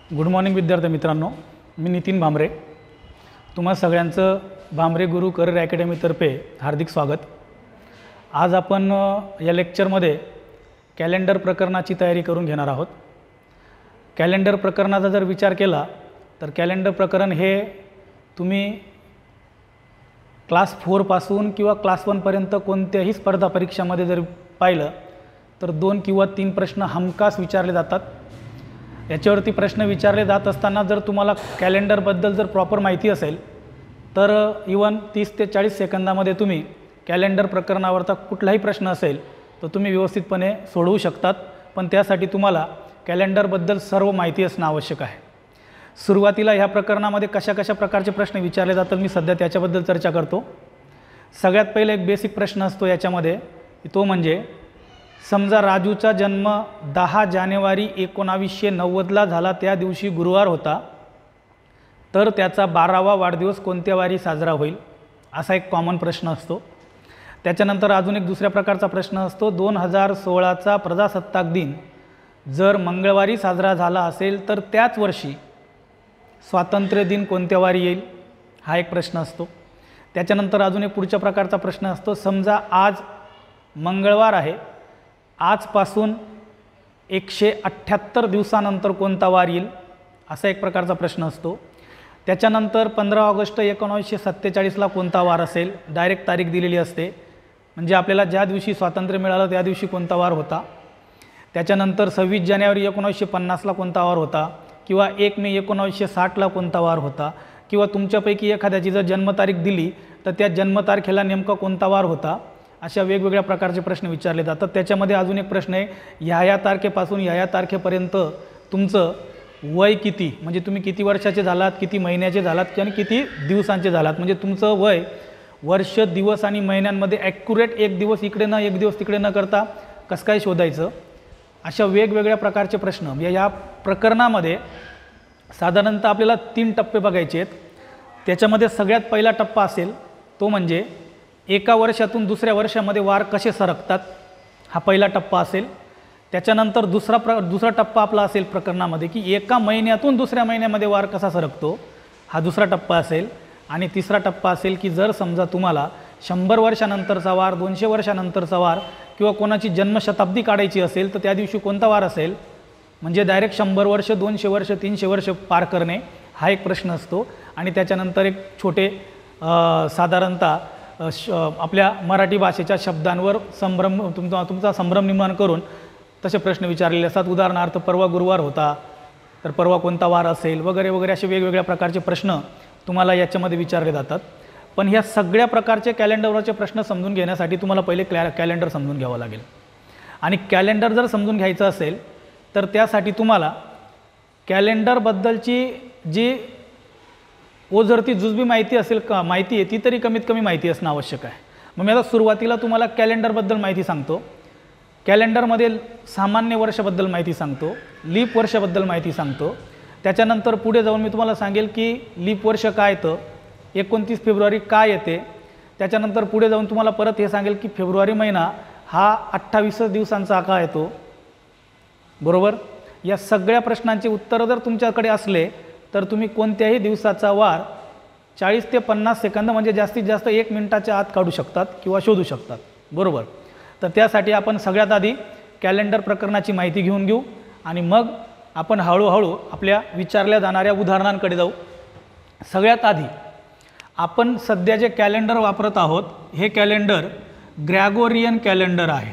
Good morning विद्यार्थी मित्रांनो, मी नितीन भांबरे. तुम्हा सगळ्यांचं भांबरे गुरु करिअर अकॅडमीतर्फे हार्दिक स्वागत. आज आपण या लेक्चरमध्ये कॅलेंडर प्रकरणाची तयारी करून घेणार आहोत. कॅलेंडर प्रकरणाचा जर विचार केला तर कॅलेंडर प्रकरण हे तुम्ही क्लास 4 पासून किंवा क्लास 1 पर्यंत कोणत्याही स्पर्धा परीक्षामध्ये जर पाहिलं तर 2 किंवा 3 प्रश्न हमखास विचारले जातात. याच्यावरती प्रश्न विचारले जात असताना जर तुम्हाला कॅलेंडरबद्दल जर प्रॉपर माहिती असेल तर इवन 30 ते 40 सेकंदामध्ये तुम्ही कॅलेंडर प्रकरणावरचा कुठलाही प्रश्न असेल तर तुम्ही व्यवस्थितपणे सोडवू शकतात. पण त्यासाठी तुम्हाला कॅलेंडरबद्दल सर्व माहिती असणं आवश्यक आहे. सुरुवातीला ह्या प्रकरणामध्ये कशा कशा प्रकारचे प्रश्न विचारले जातात मी सध्या त्याच्याबद्दल चर्चा करतो. सगळ्यात पहिले एक बेसिक प्रश्न असतो याच्यामध्ये, तो म्हणजे समजा राजूचा जन्म 10 जानेवारी 1990ला झाला, त्या दिवशी गुरुवार होता, तर त्याचा 12वा वाढदिवस कोणत्या वारी साजरा होईल, असा एक कॉमन प्रश्न असतो. त्याच्यानंतर अजून एक दुसऱ्या प्रकारचा प्रश्न असतो, 2016चा प्रजासत्ताक दिन जर मंगळवारी साजरा झाला असेल तर त्याच वर्षी स्वातंत्र्य दिन कोणत्या वारी येईल, हा एक प्रश्न असतो. त्याच्यानंतर अजून एक पुढच्या प्रकारचा प्रश्न असतो, समजा आज मंगळवार आहे, आजपासून 178 दिवसानंतर कोणता वार येईल, असा एक प्रकारचा प्रश्न असतो. त्याच्यानंतर 15 ऑगस्ट 1947ला कोणता वार असेल, डायरेक्ट तारीख दिलेली असते, म्हणजे आपल्याला ज्या दिवशी स्वातंत्र्य मिळालं त्या दिवशी कोणता वार होता. त्याच्यानंतर 26 जानेवारी 1950ला कोणता वार होता, किंवा 1 मे 1960ला कोणता वार होता, किंवा तुमच्यापैकी एखाद्याची जर जन्मतारीख दिली तर त्या जन्मतारखेला नेमका कोणता वार होता. अशा वेगवेगळ्या प्रकारचे प्रश्न विचारले जातात. त्याच्यामध्ये अजून एक प्रश्न आहे, ह्या तारखेपासून ह्या तारखेपर्यंत तुमचं वय किती, म्हणजे तुम्ही किती वर्षाचे झालात, किती महिन्याचे झालात आणि किती दिवसांचे झालात, म्हणजे तुमचं वय वर्ष, दिवस आणि महिन्यांमध्ये ॲक्युरेट एक दिवस इकडे न एक दिवस तिकडे न करता कसं काय शोधायचं. अशा वेगवेगळ्या प्रकारचे प्रश्न या प्रकरणामध्ये साधारणतः आपल्याला 3 टप्पे बघायचे आहेत. त्याच्यामध्ये सगळ्यात पहिला टप्पा असेल तो म्हणजे एका वर्षातून दुसऱ्या वर्षामध्ये वार कसे सरकतात, हा पहिला टप्पा असेल. त्याच्यानंतर दुसरा टप्पा आपला असेल प्रकरणामध्ये की एका महिन्यातून दुसऱ्या महिन्यामध्ये वार कसा सरकतो, हा दुसरा टप्पा असेल. आणि तिसरा टप्पा असेल की जर समजा तुम्हाला 100 वर्षानंतरचा वार, 200 वर्षानंतरचा वार किंवा कोणाची जन्मशताब्दी काढायची असेल तर त्या दिवशी कोणता वार असेल, म्हणजे डायरेक्ट 100 वर्ष, 200 वर्ष, 300 वर्ष पार करणे, हा एक प्रश्न असतो. आणि त्याच्यानंतर एक छोटे साधारणतः आपल्या मराठी भाषेच्या शब्दांवर तुमचा संभ्रम निर्माण करून तसे प्रश्न विचारलेले असतात. उदाहरणार्थ परवा गुरुवार होता तर परवा कोणता वार असेल, वगैरे वगैरे असे वेगवेगळ्या प्रकारचे प्रश्न तुम्हाला याच्यामध्ये विचारले जातात. पण ह्या सगळ्या प्रकारचे कॅलेंडरवरचे प्रश्न समजून घेण्यासाठी तुम्हाला पहिले कॅलेंडर समजून घ्यावं लागेल. आणि कॅलेंडर जर समजून घ्यायचं असेल तर त्यासाठी तुम्हाला कॅलेंडरबद्दलची जी ओझरती जुजबी माहिती असेल माहिती आहे ती तरी कमीत कमी माहिती असणं आवश्यक आहे. मग मी आता सुरुवातीला तुम्हाला कॅलेंडरबद्दल माहिती सांगतो. कॅलेंडरमध्ये सामान्य वर्षाबद्दल माहिती सांगतो, लीप वर्षाबद्दल माहिती सांगतो. त्याच्यानंतर पुढे जाऊन मी तुम्हाला सांगेल की लीप वर्ष काय येतं, 29 फेब्रुवारी काय येते. त्याच्यानंतर पुढे जाऊन तुम्हाला परत हे सांगेल की फेब्रुवारी महिना हा 28 दिवसांचा का येतो, बरोबर. या सगळ्या प्रश्नांची उत्तरं जर तुमच्याकडे असले तर तुम्ही कोणत्याही दिवसाचा वार 40 ते 50 सेकंद म्हणजे जास्तीत जास्त 1 मिनिटाच्या आत काढू शकतात किंवा शोधू शकतात, बरोबर. तर त्यासाठी आपण सगळ्यात आधी कॅलेंडर प्रकरणाची माहिती घेऊ आणि मग आपण हळूहळू आपल्या विचारल्या जाणाऱ्या उदाहरणांकडे जाऊ. सगळ्यात आधी आपण सध्या जे कॅलेंडर वापरत आहोत हे कॅलेंडर ग्रॅगोरियन कॅलेंडर आहे.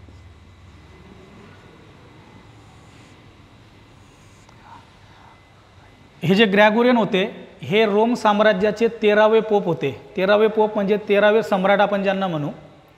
हे जे ग्रॅगोरियन होते हे रोम साम्राज्याचे 13वे पोप होते. 13वे पोप म्हणजे 13वे सम्राट आपण ज्यांना म्हणू.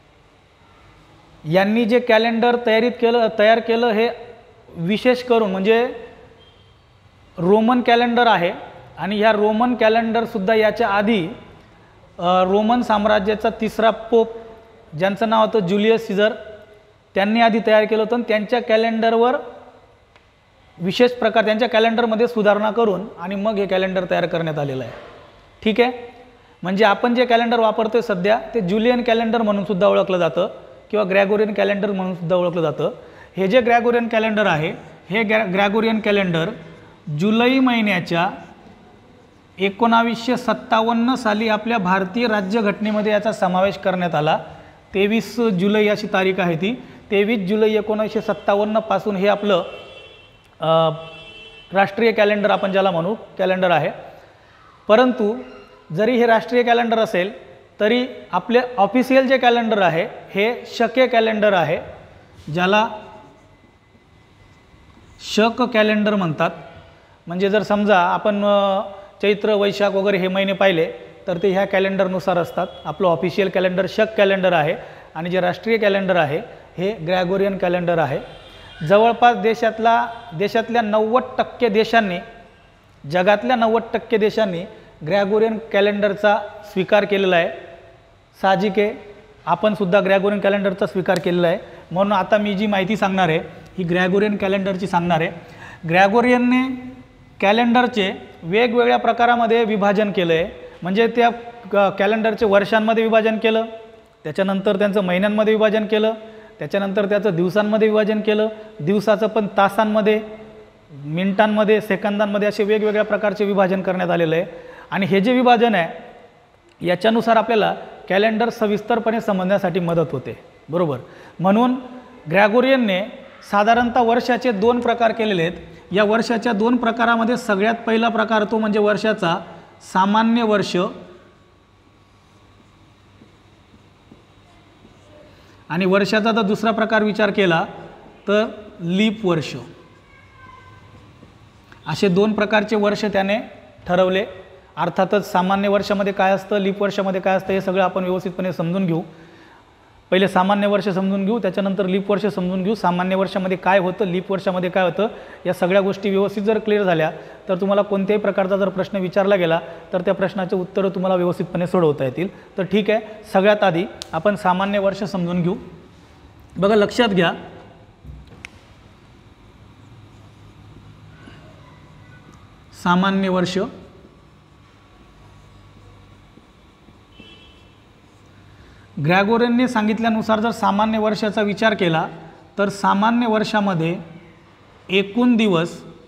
यांनी जे कॅलेंडर तयार केलं हे विशेष करून म्हणजे रोमन कॅलेंडर आहे. आणि ह्या रोमन कॅलेंडरसुद्धा याच्या आधी रोमन साम्राज्याचा 3रा पोप ज्यांचं नाव होतं ज्युलियस सीझर, त्यांनी आधी तयार केलं होतं. त्यांच्या कॅलेंडरवर विशेष प्रकार त्यांच्या कॅलेंडरमध्ये सुधारणा करून आणि मग हे कॅलेंडर तयार करण्यात आलेलं आहे. ठीक आहे, म्हणजे आपण जे कॅलेंडर वापरतोय सध्या ते ज्युलियन कॅलेंडर म्हणून सुद्धा ओळखलं जातं किंवा ग्रॅगोरियन कॅलेंडर म्हणून सुद्धा ओळखलं जातं. हे जे ग्रॅगोरियन कॅलेंडर आहे हे ग्रॅगोरियन कॅलेंडर जुलै महिन्याच्या 1957 साली आपल्या भारतीय राज्यघटनेमध्ये याचा समावेश करण्यात आला। 23 जुलै अशी तारीख आहे ती। 23 जुलै 1957 पासून हे आपलं राष्ट्रीय कॅलेंडर आपण ज्याला म्हणू कॅलेंडर आहे। परंतु जरी हे राष्ट्रीय कॅलेंडर असेल तरी आपले ऑफिशियल जे कॅलेंडर आहे हे शके कॅलेंडर आहे, ज्याला शक कॅलेंडर म्हणतात। म्हणजे जर समजा आपण चैत्र वैशाख वगैरे हे महिने पाहिले तर ते ह्या कॅलेंडरनुसार असतात। आपलं ऑफिशियल कॅलेंडर शक कॅलेंडर आहे आणि जे राष्ट्रीय कॅलेंडर आहे हे ग्रॅगोरियन कॅलेंडर आहे। जवळपास देशातल्या 90% देशांनी, जगातल्या 90% देशांनी ग्रॅगोरियन कॅलेंडरचा स्वीकार केलेला आहे। साहजिक आहे आपण सुद्धा ग्रॅगोरियन कॅलेंडरचा स्वीकार केलेला आहे। म्हणून आता मी जी माहिती सांगणार आहे ही ग्रॅगोरियन कॅलेंडरची सांगणार आहे। ग्रॅगोरियनने कॅलेंडरचे वेगवेगळ्या प्रकारामध्ये विभाजन केलं आहे। म्हणजे त्या कॅलेंडरचे वर्षांमध्ये विभाजन केलं, त्याच्यानंतर त्यांचं महिन्यांमध्ये विभाजन केलं, त्याच्यानंतर त्याचं दिवसांमध्ये विभाजन केलं, दिवसाचं पण तासांमध्ये, मिनिटांमध्ये, सेकंदांमध्ये असे वेगवेगळ्या प्रकारचे विभाजन करण्यात आलेलं आहे। आणि हे जे विभाजन आहे याच्यानुसार आपल्याला कॅलेंडर सविस्तरपणे समजण्यासाठी मदत होते, बरोबर। म्हणून ग्रॅगोरियनने साधारणतः वर्षाचे 2 प्रकार केलेले आहेत। या वर्षाच्या 2 प्रकारामध्ये सगळ्यात पहिला प्रकार तो म्हणजे वर्षाचा सामान्य वर्ष आणि वर्षाचा जर दुसरा प्रकार विचार केला तर लीप वर्ष। असे 2 प्रकारचे वर्ष त्याने ठरवले। अर्थातच सामान्य वर्षामध्ये काय असतं, लीप वर्षामध्ये काय असतं हे सगळं आपण व्यवस्थितपणे समजून घेऊ। पहिले सामान्य वर्ष समजून घेऊ, त्याच्यानंतर लीप वर्ष समजून घेऊ। सामान्य वर्षामध्ये काय होतं, लीप वर्षामध्ये काय होतं, या सगळ्या गोष्टी व्यवस्थित जर क्लिअर झाल्या तर तुम्हाला कोणत्याही प्रकारचा जर प्रश्न विचारला गेला तर त्या प्रश्नाचे उत्तरं तुम्हाला व्यवस्थितपणे सोडवता येतील। तर ठीक आहे, सगळ्यात आधी आपण सामान्य वर्ष समजून घेऊ। बघा लक्षात घ्या, सामान्य वर्ष ग्रॅगोरियनने सांगितल्यानुसार जर सामान्य वर्षाचा विचार केला तर सामान्य वर्षामध्ये एकूण दिवस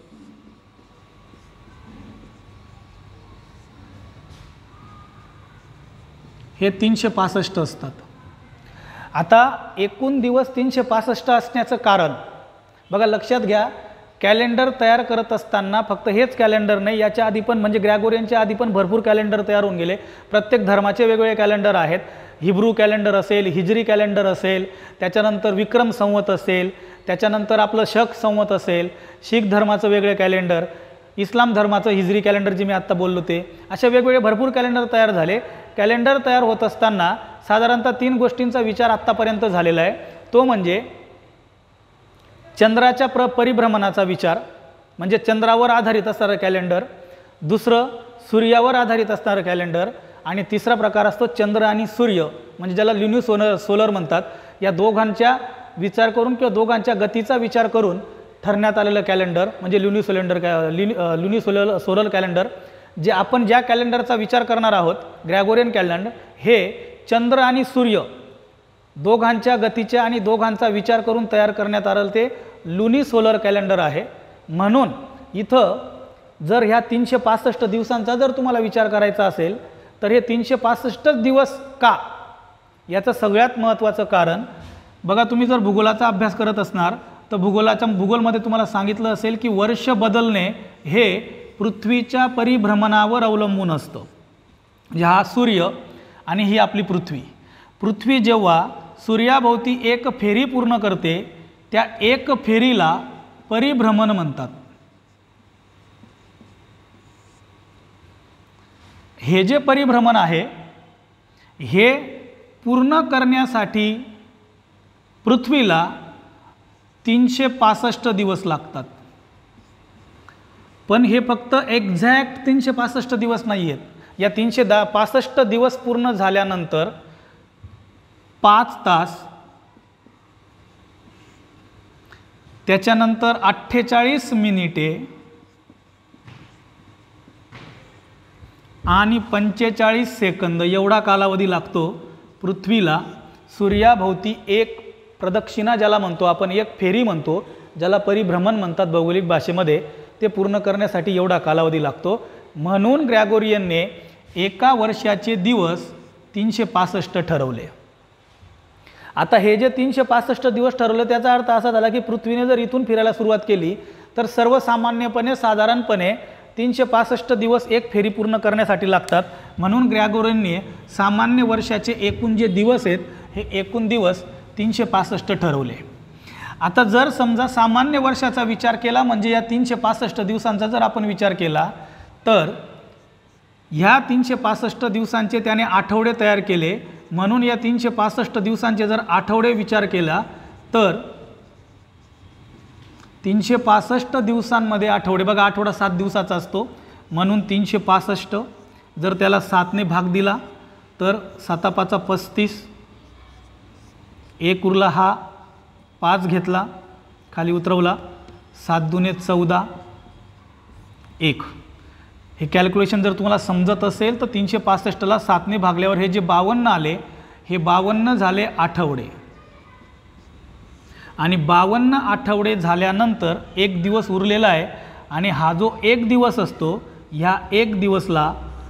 हे 365 असतात। आता एकूण दिवस 365 असण्याचं कारण बघा लक्षात घ्या, कॅलेंडर तयार करत असताना फक्त हेच कॅलेंडर नाही, याच्या आधी पण म्हणजे ग्रॅगोरियनच्या आधी पण भरपूर कॅलेंडर तयार होऊन गेले। प्रत्येक धर्माचे वेगवेगळे कॅलेंडर आहेत। हिब्रू कॅलेंडर असेल, हिजरी कॅलेंडर असेल, त्याच्यानंतर विक्रम संवत असेल, त्याच्यानंतर आपलं शक संवत असेल, शीख धर्माचं वेगळे कॅलेंडर, इस्लाम धर्माचं हिजरी कॅलेंडर जे मी आत्ता बोललो ते, असे वेगवेगळे भरपूर कॅलेंडर तयार झाले। कॅलेंडर तयार होत असताना साधारणतः 3 गोष्टींचा विचार आत्तापर्यंत झालेला आहे। तो म्हणजे चंद्राच्या परिभ्रमणाचा विचार, म्हणजे चंद्रावर आधारित असणारं कॅलेंडर, दुसरं सूर्यावर आधारित असणारं कॅलेंडर आणि तिसरा प्रकार असतो चंद्र आणि सूर्य, म्हणजे ज्याला सोलर म्हणतात। या दोघांच्या विचार करून किंवा दोघांच्या गतीचा विचार करून ठरण्यात आलेलं कॅलेंडर म्हणजे सोलर कॅलेंडर। जे आपण ज्या कॅलेंडरचा विचार करणार आहोत ग्रॅगोरियन कॅलेंडर, हे चंद्र आणि सूर्य दोघांच्या गतीच्या आणि दोघांचा विचार करून तयार करण्यात आलेलं ते लुनिसोलर कॅलेंडर आहे। म्हणून इथं जर ह्या 365 दिवसांचा जर तुम्हाला विचार करायचा असेल तर हे 365 दिवस का, याचं सगळ्यात महत्त्वाचं कारण बघा, तुम्ही जर भूगोलाचा अभ्यास करत असणार तर भूगोलमध्ये तुम्हाला सांगितलं असेल की वर्ष बदलणे हे पृथ्वीच्या परिभ्रमणावर अवलंबून असतं। म्हणजे हा सूर्य आणि ही आपली पृथ्वी, पृथ्वी जेव्हा सूर्याभोवती एक फेरी पूर्ण करते त्या एक फेरीला परिभ्रमण म्हणतात। हे जे परिभ्रमण आहे हे पूर्ण करण्यासाठी पृथ्वीला 365 दिवस लागतात। पण हे फक्त एक्झॅक्ट 365 दिवस नाही आहेत। या 365 दिवस पूर्ण झाल्यानंतर 5 तास, त्याच्यानंतर 48 मिनिटे आणि 45 सेकंद एवढा कालावधी लागतो पृथ्वीला सूर्याभोवती एक प्रदक्षिणा ज्याला म्हणतो आपण, एक फेरी म्हणतो, ज्याला परिभ्रमण म्हणतात भौगोलिक भाषेमध्ये, ते पूर्ण करण्यासाठी एवढा कालावधी लागतो. म्हणून ग्रॅगोरियनने एका वर्षाचे दिवस 365 ठरवले. आता हे जे 365 दिवस ठरवले त्याचा अर्थ असा झाला की पृथ्वीने जर इथून फिरायला सुरुवात केली तर सर्वसामान्यपणे साधारणपणे 365 दिवस एक फेरी पूर्ण करण्यासाठी लागतात. म्हणून ग्रॅगोरियनने सामान्य वर्षाचे एकूण जे दिवस आहेत हे एकूण दिवस 365 ठरवले. आता जर समजा सामान्य वर्षाचा विचार केला म्हणजे या 365 दिवसांचा जर आपण विचार केला तर ह्या 365 दिवसांचे त्याने आठवडे तयार केले. म्हणून या 365 दिवसांचे जर आठवडे विचार केला तर 365 दिवसांमध्ये आठवडे बघा, आठवडा 7 दिवसाचा असतो. म्हणून 365 जर त्याला 7ने भाग दिला तर 7 5 35, एक उरला हा 5 घेतला खाली उतरवला, 7 दुने 14, 1. हे कॅल्क्युलेशन जर तुम्हाला समजत असेल तर 365ला 7ने भागल्यावर हे जे 52 आले हे 52 झाले आठवडे. आणि 52 आठवडे झाल्यानंतर एक दिवस उरलेला आहे आणि हा जो एक दिवस असतो ह्या एक दिवसला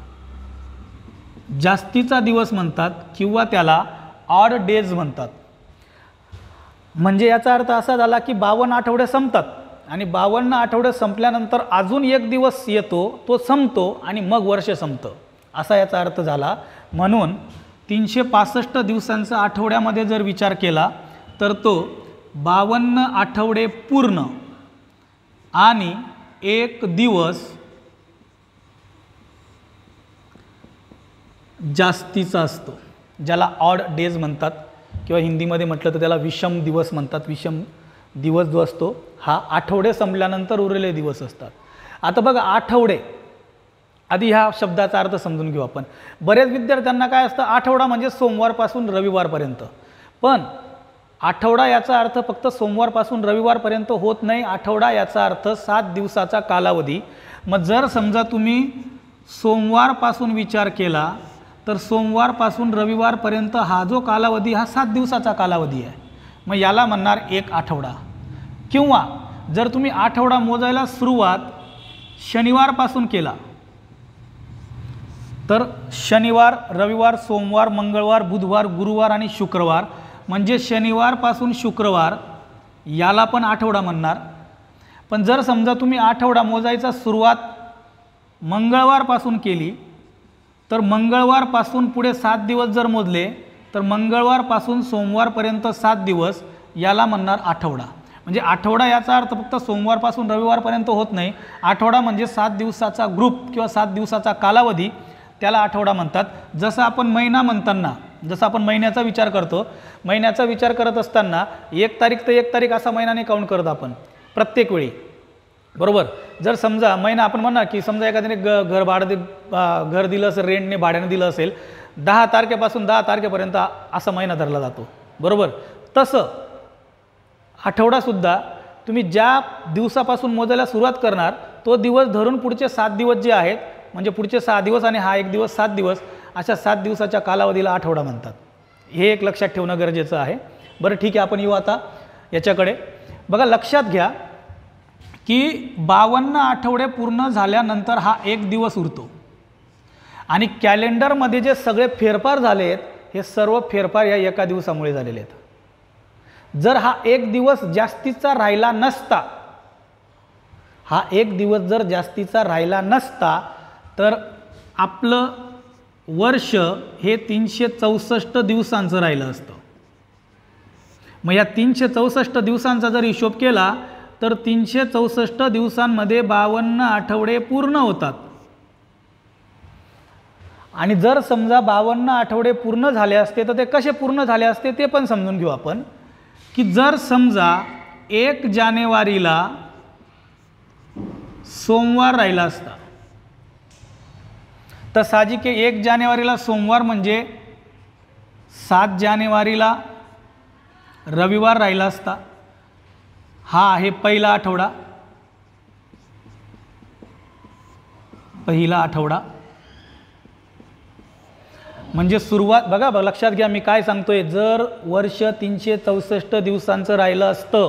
जास्तीचा दिवस म्हणतात किंवा त्याला ऑड डेज म्हणतात. म्हणजे याचा अर्थ असा झाला की 52 आठवडे संपतात आणि 52 आठवडे संपल्यानंतर अजून एक दिवस येतो, तो संपतो आणि मग वर्ष संपतं, असा याचा अर्थ झाला. म्हणून 365 दिवसांचा आठवड्यामध्ये जर विचार केला तर तो 52 आठवडे पूर्ण आणि एक दिवस जास्तीचा असतो, ज्याला ऑड डेज म्हणतात किंवा हिंदीमध्ये म्हटलं तर त्याला विषम दिवस म्हणतात. विषम दिवस जो असतो हा आठवडे संपल्यानंतर उरलेले दिवस असतात. आता बघा आठवडे, आधी ह्या शब्दाचा अर्थ समजून घेऊ आपण. बरेच विद्यार्थ्यांना काय असतं आठवडा म्हणजे सोमवारपासून रविवारपर्यंत, पण आठवडा याचा अर्थ फक्त सोमवारपासून रविवारपर्यंत होत नाही. आठवडा याचा अर्थ 7 दिवसाचा कालावधी. मग जर समजा तुम्ही सोमवारपासून विचार केला तर सोमवारपासून रविवारपर्यंत हा जो कालावधी हा 7 दिवसाचा कालावधी आहे. मग याला म्हणणार एक आठवडा. किंवा जर तुम्ही आठवडा मोजायला सुरुवात शनिवारपासून केला तर शनिवार, रविवार, सोमवार, मंगळवार, बुधवार, गुरुवार आणि शुक्रवार, म्हणजे शनिवारपासून शुक्रवार याला पण आठवडा म्हणणार. पण जर समजा तुम्ही आठवडा मोजायचा सुरुवात मंगळवारपासून केली तर मंगळवारपासून पुढे 7 दिवस जर मोजले तर मंगळवारपासून सोमवारपर्यंत 7 दिवस याला म्हणणार आठवडा. म्हणजे आठवडा याचा अर्थ फक्त सोमवारपासून रविवारपर्यंत होत नाही. आठवडा म्हणजे 7 दिवसाचा ग्रुप किंवा 7 दिवसाचा कालावधी, त्याला आठवडा म्हणतात. जसं आपण महिना म्हणताना, जसं आपण महिन्याचा विचार करतो, महिन्याचा विचार करत असताना 1 तारीख ते 1 तारीख असा महिन्याने काउंट करतो आपण प्रत्येक वेळी, बरोबर. जर समजा महिना आपण म्हणणार की समजा एखाद्याने घर दिलं असेल, रेंटने भाड्याने दिलं असेल, 10 तारखेपासून 10 तारखेपर्यंत असा महिना धरला जातो, बरोबर. तसं आठवडासुद्धा तुम्ही ज्या दिवसापासून मोजायला सुरुवात करणार तो दिवस धरून पुढचे 7 दिवस जे आहेत, म्हणजे पुढचे 6 दिवस आणि हा एक दिवस 7 दिवस, अशा 7 दिवसाच्या कालावधीला आठवडा म्हणतात. हे एक लक्षात ठेवणं गरजेचं आहे. बरं ठीक आहे, आपण येऊ आता याच्याकडे. बघा लक्षात घ्या की 52 आठवडे पूर्ण झाल्यानंतर हा एक दिवस उरतो आणि कॅलेंडरमध्ये जे सगळे फेरफार झाले आहेत हे सर्व फेरफार या एका दिवसामुळे झालेले आहेत. जर हा एक दिवस जास्तीचा राहिला नसता, हा एक दिवस जर जास्तीचा राहिला नसता तर आपलं वर्ष हे 364 दिवसांचं राहिलं असतं. मग या 364 दिवसांचा जर हिशोब केला तर 364 दिवसांमध्ये 52 आठवडे पूर्ण होतात. आणि जर समजा 52 आठवडे पूर्ण झाले असते तर ते कसे पूर्ण झाले असते ते पण समजून घेऊ आपण. की जर समजा 1 जानेवारीला सोमवार राहिला असता तर साहजिक 1 जानेवारीला सोमवार म्हणजे 7 जानेवारीला रविवार राहिला असता. हा आहे पहिला आठवडा, पहिला आठवडा. म्हणजे सुरुवात बघा, लक्षात घ्या मी काय सांगतोय. जर वर्ष 364 दिवसांचं राहिलं असतं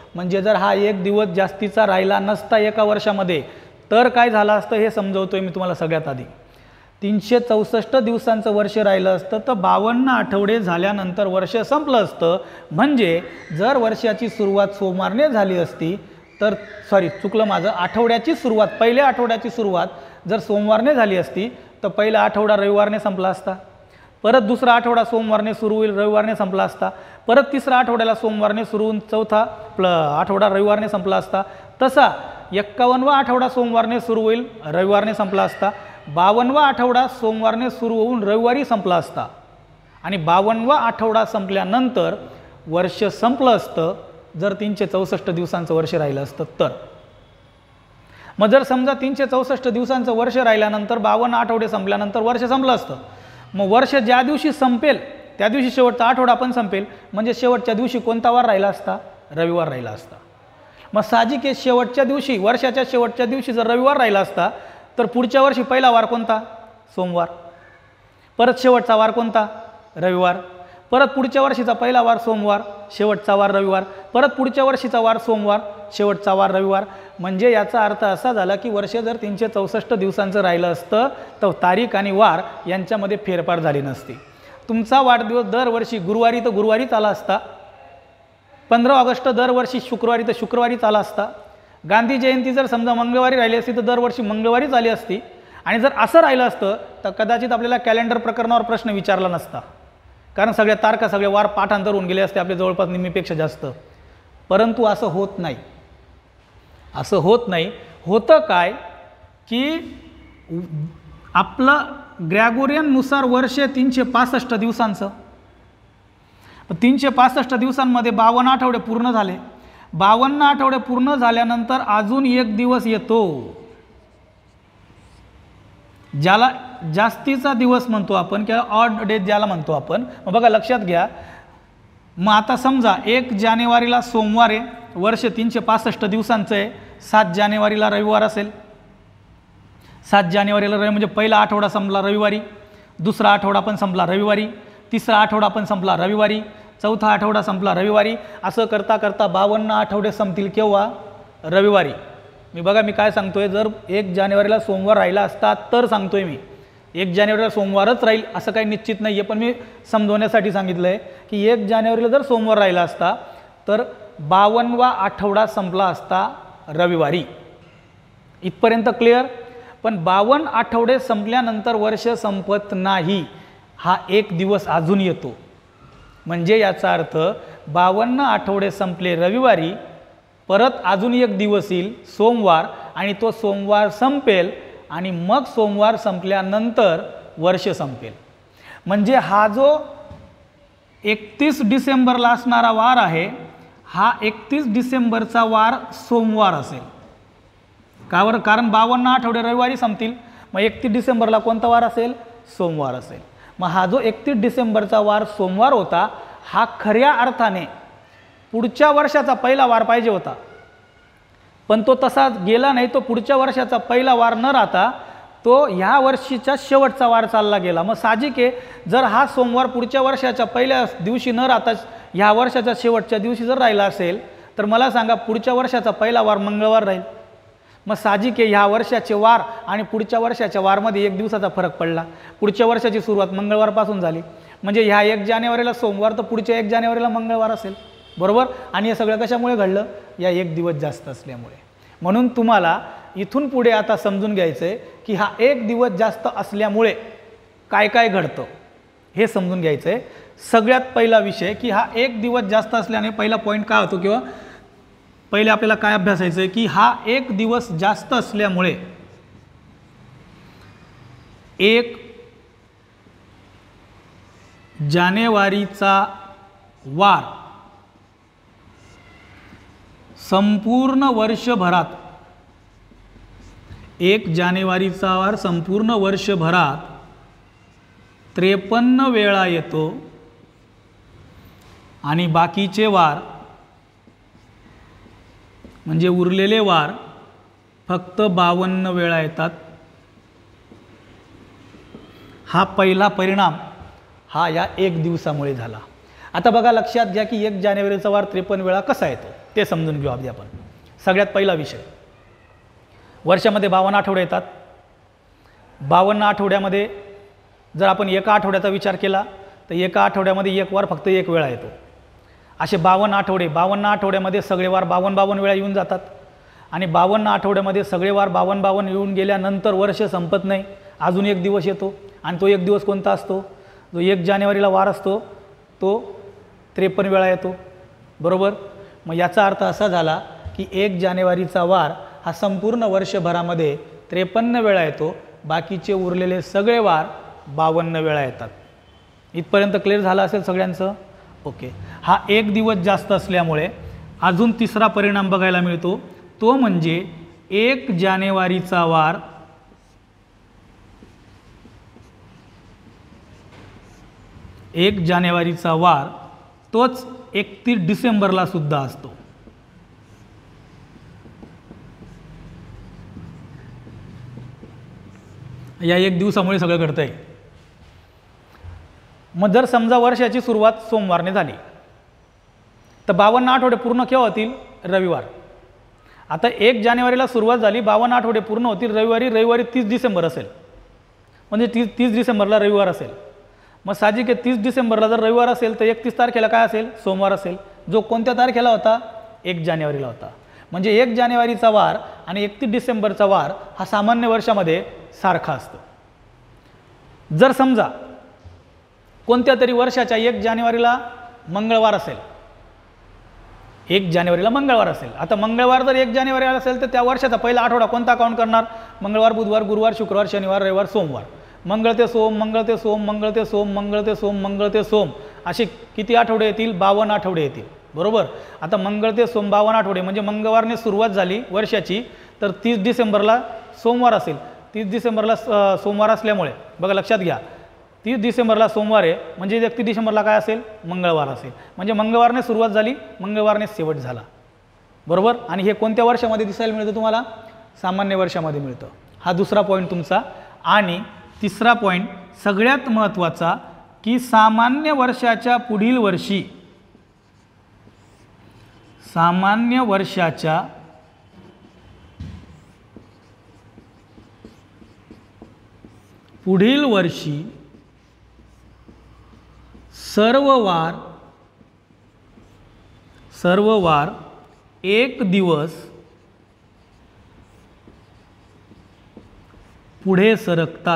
म्हणजे जर हा एक दिवस जास्तीचा राहिला नसता एका वर्षामध्ये तर काय झालं असतं हे समजवतोय मी तुम्हाला सगळ्यात आधी. 364 दिवसांचं वर्ष राहिलं असतं तर 52 आठवडे झाल्यानंतर वर्ष संपलं असतं. म्हणजे जर वर्षाची सुरुवात सोमवारने झाली असती तर चुकलं माझं, आठवड्याची सुरुवात, पहिल्या आठवड्याची सुरुवात जर सोमवारने झाली असती तर पहिला आठवडा रविवारने संपला असता, परत दुसरा आठवडा सोमवारने सुरू होईल, रविवारने संपला असता, परत तिसरा आठवड्याला सोमवारने सुरू होऊन चौथा आठवडा रविवारने संपला असता. तसा 51वा आठवडा सोमवारने सुरू होईल, रविवारने संपला असता. 52वा आठवडा सोमवारने सुरू होऊन रविवारी संपला असता आणि 52वा आठवडा संपल्यानंतर वर्ष संपलं असतं जर 364 दिवसांचं वर्ष राहिलं असतं तर. मग जर समजा 364 दिवसांचं वर्ष राहिल्यानंतर 52 आठवडे संपल्यानंतर वर्ष संपलं असतं, मग वर्ष ज्या दिवशी संपेल त्या दिवशी शेवटचा आठवडा पण संपेल, म्हणजे शेवटच्या दिवशी कोणता वार राहिला असता? रविवार राहिला असता. मग साहजिक आहे शेवटच्या दिवशी, वर्षाच्या शेवटच्या दिवशी जर रविवार राहिला असता तर पुढच्या वर्षी पहिला वार कोणता? सोमवार. परत शेवटचा वार कोणता? रविवार. परत पुढच्या वर्षीचा पहिला वार सोमवार, शेवटचा वार रविवार. परत पुढच्या वर्षीचा वार सोमवार, शेवटचा वार रविवार. म्हणजे याचा अर्थ असा झाला की वर्ष जर 364 दिवसांचं राहिलं असतं तर तारीख आणि वार यांच्यामध्ये फेरफार झाली नसती. तुमचा वाढदिवस दरवर्षी गुरुवारी तर गुरुवारीच आला असता, 15 ऑगस्ट दरवर्षी शुक्रवारी तर शुक्रवारीच आला असता, गांधी जयंती जर समजा मंगळवारी राहिली असती तर दरवर्षी मंगळवारीच आली असती. आणि जर असं राहिलं असतं तर कदाचित आपल्याला कॅलेंडर प्रकरणावर प्रश्न विचारला नसता, कारण सगळ्या तारखा सगळे वार पाठांतर होऊन गेले असते आपल्या जवळपास निम्मीपेक्षा जास्त. परंतु असं होत नाही, असं होत नाही. होतं काय की आपलं ग्रॅगोरियननुसार वर्ष 365 दिवसांचं, 365 दिवसांमध्ये 52 आठवडे पूर्ण झाले. 52 आठवडे पूर्ण झाल्यानंतर अजून एक दिवस येतो ज्याला जास्तीचा दिवस म्हणतो आपण किंवा ऑड डे ज्याला म्हणतो आपण. मग बघा लक्षात घ्या, मग आता समजा 1 जानेवारीला सोमवार आहे, वर्ष 365 दिवसांचं आहे. 7 जानेवारीला रविवार असेल, 7 जानेवारीला रविवार म्हणजे पहिला आठवडा संपला रविवारी, दुसरा आठवडा पण संपला रविवारी, तिसरा आठवडा पण संपला रविवारी, चौथा आठवडा संपला रविवारी. असं करता करता 52 आठवडे संपतील केव्हा? रविवारी. मी काय सांगतोय, जर 1 जानेवारीला सोमवार राहिला असता तर सांगतोय मी 1 जानेवारीला सोमवारच राहील असं काही निश्चित नाही आहे, पण मी समजवण्यासाठी सांगितलं आहे की 1 जानेवारीला जर सोमवार राहिला असता तर 52वा आठवडा संपला असता रविवारी. इथपर्यंत क्लिअर? पण 52 आठवडे संपल्यानंतर वर्ष संपत नाही, हा एक दिवस अजून येतो. म्हणजे याचा अर्थ 52 आठवडे संपले रविवारी, परत अजून एक दिवस येईल सोमवार आणि तो सोमवार संपेल आणि मग सोमवार संपल्यानंतर वर्ष संपेल. म्हणजे हा जो 31 डिसेंबरला असणारा वार आहे हा 31 डिसेंबरचा वार सोमवार असेल. का बरं? कारण 52 आठवडे रविवारी संपतील, मग 31 डिसेंबरला कोणता वार असेल? सोमवार असेल. मग हा जो 31 डिसेंबरचा वार सोमवार होता हा खऱ्या अर्थाने पुढच्या वर्षाचा पहिला वार पाहिजे होता, पण तो तसा गेला नाही. तो पुढच्या वर्षाचा पहिला वार न राहता तो ह्या वर्षीचा शेवटचा वार चालला गेला. मग साहजिक आहे जर हा सोमवार पुढच्या वर्षाच्या पहिल्या दिवशी न राहता ह्या वर्षाच्या शेवटच्या दिवशी जर राहिला असेल तर मला सांगा पुढच्या वर्षाचा पहिला वार मंगळवार राहील. मग साहजिक आहे ह्या वर्षाचे वार आणि पुढच्या वर्षाच्या वारमध्ये एक दिवसाचा फरक पडला. पुढच्या वर्षाची सुरुवात मंगळवारपासून झाली, म्हणजे ह्या 1 जानेवारीला सोमवार तर पुढच्या 1 जानेवारीला मंगळवार असेल, बरोबर. आणि हे सगळं कशामुळे घडलं? या एक दिवस जास्त असल्यामुळे. म्हणून तुम्हाला इथून पुढे आता समजून घ्यायचं आहे की हा एक दिवस जास्त असल्यामुळे काय काय घडतं हे समजून घ्यायचं आहे. सगळ्यात पहिला विषय की हा एक दिवस जास्त असल्याने पहिला पॉईंट काय होतो किंवा पहिले आपल्याला काय अभ्यासायचं आहे की हा एक दिवस जास्त असल्यामुळे 1 जानेवारीचा वार संपूर्ण वर्षभरात 1 जानेवारीचा वार संपूर्ण वर्षभरात 53 वेळा येतो आणि बाकीचे वार म्हणजे उरलेले वार फक्त 52 वेळा येतात. हा पहिला परिणाम हा या एक दिवसामुळे झाला. आता बघा लक्षात घ्या की 1 जानेवारीचा वार 53 वेळा कसा येतो. ते समजून घेऊ आधी आपण. सगळ्यात पहिला विषय, वर्षामध्ये 52 आठवडे येतात. 52 आठवड्यामध्ये जर आपण एका आठवड्याचा विचार केला तर एका आठवड्यामध्ये एक वार फक्त एक वेळा येतो. असे 52 आठवडे, 52 आठवड्यामध्ये सगळे वार 52 वेळा येऊन जातात. आणि 52 आठवड्यामध्ये सगळे वार 52 येऊन गेल्यानंतर वर्ष संपत नाही, अजून एक दिवस येतो. आणि तो एक दिवस कोणता असतो? जो 1 जानेवारीला वार असतो तो 53 वेळा येतो. बरोबर. मग याचा अर्थ असा झाला की 1 जानेवारीचा वार हा संपूर्ण वर्षभरामध्ये 53 वेळा येतो, बाकीचे उरलेले सगळे वार 52 वेळा येतात. इथपर्यंत क्लिअर झालं असेल सगळ्यांचं? ओके. हा एक दिवस जास्त असल्यामुळे अजून तिसरा परिणाम बघायला मिळतो, तो म्हणजे 1 जानेवारीचा वार 1 जानेवारीचा वार तोच 31 डिसेंबरला सुद्धा असतो. या एक दिवसामुळे सगळं घडतंय. मग जर समजा वर्षाची सुरुवात सोमवारने झाली तर 52 आठवडे पूर्ण केव्हा होतील? रविवार. आता 1 जानेवारीला सुरुवात झाली, 52 आठवडे पूर्ण होतील रविवारी 30 डिसेंबर असेल, म्हणजे 30 डिसेंबरला रविवार असेल. मग साहजिक आहे 30 डिसेंबरला जर रविवार असेल तर 31 तारखेला काय असेल? सोमवार असेल, जो कोणत्या तारखेला होता? 1 जानेवारीला होता. म्हणजे 1 जानेवारीचा वार आणि 31 डिसेंबरचा वार हा सामान्य वर्षामध्ये सारखा असतो. जर समजा कोणत्या तरी वर्षाच्या 1 जानेवारीला मंगळवार असेल, 1 जानेवारीला मंगळवार असेल, आता मंगळवार जर 1 जानेवारीला असेल तर त्या वर्षाचा पहिला आठवडा कोणता काउंट करणार? मंगळवार, बुधवार, गुरुवार, शुक्रवार, शनिवार, रविवार, सोमवार. मंगळ ते सोम, मंगळ ते सोम, मंगळ ते सोम, मंगळ ते सोम, मंगळ ते सोम, असे किती आठवडे येतील? 52 आठवडे येतील. बरोबर. आता मंगळ ते सोम 52 आठवडे, म्हणजे मंगळवारने सुरुवात झाली वर्षाची तर 30 डिसेंबरला सोमवार असेल. 30 डिसेंबरला सोमवार असल्यामुळे बघा लक्षात घ्या, 30 डिसेंबरला सोमवार आहे म्हणजे 31 डिसेंबरला काय असेल? मंगळवार असेल. म्हणजे मंगळवारने सुरुवात झाली, मंगळवारने शेवट झाला. बरोबर. आणि हे कोणत्या वर्षामध्ये दिसायला मिळतं तुम्हाला? सामान्य वर्षामध्ये मिळतं. हा दुसरा पॉईंट तुमचा. आणि तिसरा पॉईंट सगळ्यात महत्त्वाचा की सामान्य वर्षाच्या पुढील वर्षी, सामान्य वर्षाच्या पुढील वर्षी सर्व वार एक दिवस पुढे सरकतात.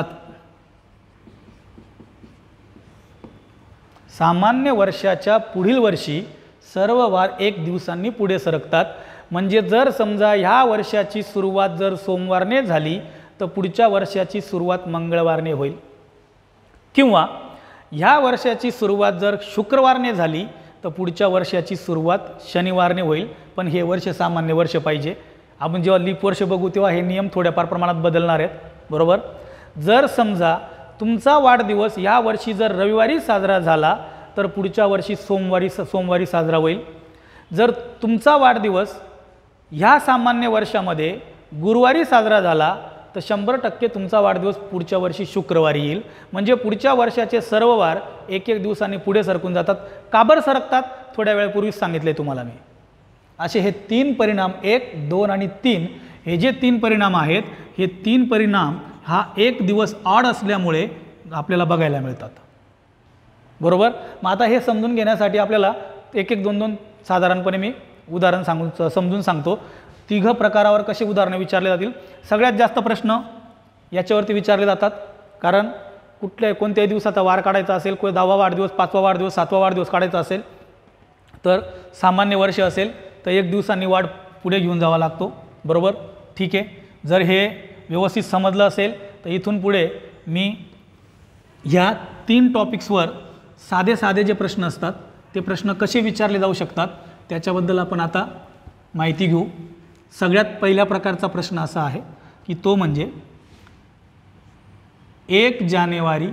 सामान्य वर्षाच्या पुढील वर्षी सर्व वार 1 दिवसांनी पुढे सरकतात. म्हणजे जर समजा ह्या वर्षाची सुरुवात जर सोमवारने झाली तर पुढच्या वर्षाची सुरुवात मंगळवारने होईल, किंवा ह्या वर्षाची सुरुवात जर शुक्रवारने झाली तर पुढच्या वर्षाची सुरुवात शनिवारने होईल. पण हे वर्ष सामान्य वर्ष पाहिजे. आपण जेव्हा लीप वर्ष बघू तेव्हा हे नियम थोड्याफार प्रमाणात बदलणार आहेत. बरोबर. जर समजा तुमचा वाढदिवस या वर्षी जर रविवारी साजरा झाला तर पुढच्या वर्षी सोमवारी साजरा होईल. जर तुमचा वाढदिवस ह्या सामान्य वर्षामध्ये गुरुवारी साजरा झाला तर 100% तुमचा वाढदिवस पुढच्या वर्षी शुक्रवारी येईल. म्हणजे पुढच्या वर्षाचे सर्व वार 1-1 दिवसांनी पुढे सरकून जातात. का बरं सरकतात? थोड्या वेळापूर्वीच सांगितले तुम्हाला मी. असे हे 3 परिणाम, 1, 2 आणि 3, हे जे 3 परिणाम आहेत, हे 3 परिणाम हा एक दिवस ऑड असल्यामुळे आपल्याला बघायला मिळतात. बरोबर. मग आता हे समजून घेण्यासाठी आपल्याला 1-1, 2-2 साधारणपणे मी उदाहरण समजून सांगतो. 3 प्रकारावर कसे उदाहरणं विचारले जातील. सगळ्यात जास्त प्रश्न याच्यावरती विचारले जातात, कारण कोणत्याही दिवसाचा वार काढायचा असेल, कोणी 10वा वाढदिवस, 5वा वाढदिवस, 7वा वाढदिवस काढायचा असेल तर सामान्य वर्ष असेल तर 1 दिवसांनी वाढ पुढे घेऊन जावा लागतो. बरोबर. ठीक आहे. जर हे व्यवस्थित समजलं असेल तर इथून पुढे मी ह्या 3 टॉपिक्सवर साधे जे प्रश्न असतात ते प्रश्न कसे विचारले जाऊ शकतात त्याच्याबद्दल आपण आता माहिती घेऊ. सगळ्यात पहिल्या प्रकारचा प्रश्न असा आहे की तो म्हणजे 1 जानेवारी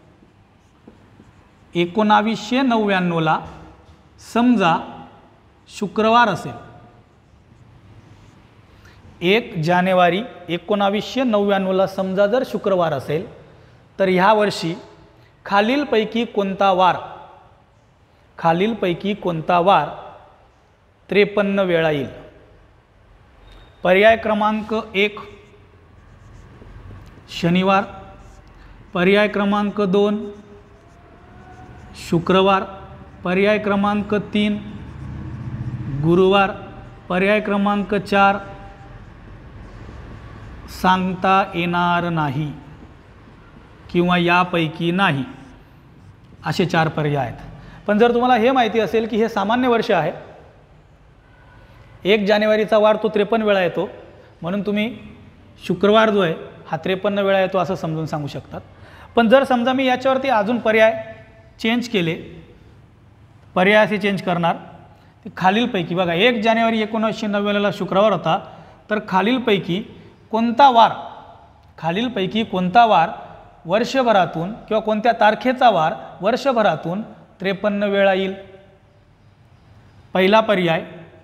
1999ला समजा शुक्रवार असेल. 1 जानेवारी 1999ला समजा जर शुक्रवार असेल तर ह्या वर्षी खालीलपैकी कोणता वार 53 वेळा येईल। पर्याय क्रमांक 1 शनिवार, पर्याय क्रमांक 2 शुक्रवार, पर्याय क्रमांक 3 गुरुवार, पर्याय क्रमांक 4 सांगता येणार नाही किंवा यापैकी नाही, असे 4 पर्याय आहेत। पण जर तुम्हाला हे माहिती असेल की हे सामान्य वर्ष आहे, 1 जानेवारीचा वार तो 53 वेळा येतो, म्हणून तुम्ही शुक्रवार जो आहे हा 53 वेळा येतो असं समजून सांगू शकतात। पण जर समजा मी याच्यावरती अजून पर्याय चेंज केले, पर्याय असे चेंज करणार की खालीलपैकी बघा 1 जानेवारी 1990ला शुक्रवार होता, तर खालीलपैकी कोणता वार वर्षभरातून किंवा कोणत्या तारखेचा वार वर्षभरातून 53 वेळा येईल। पहिला पर्याय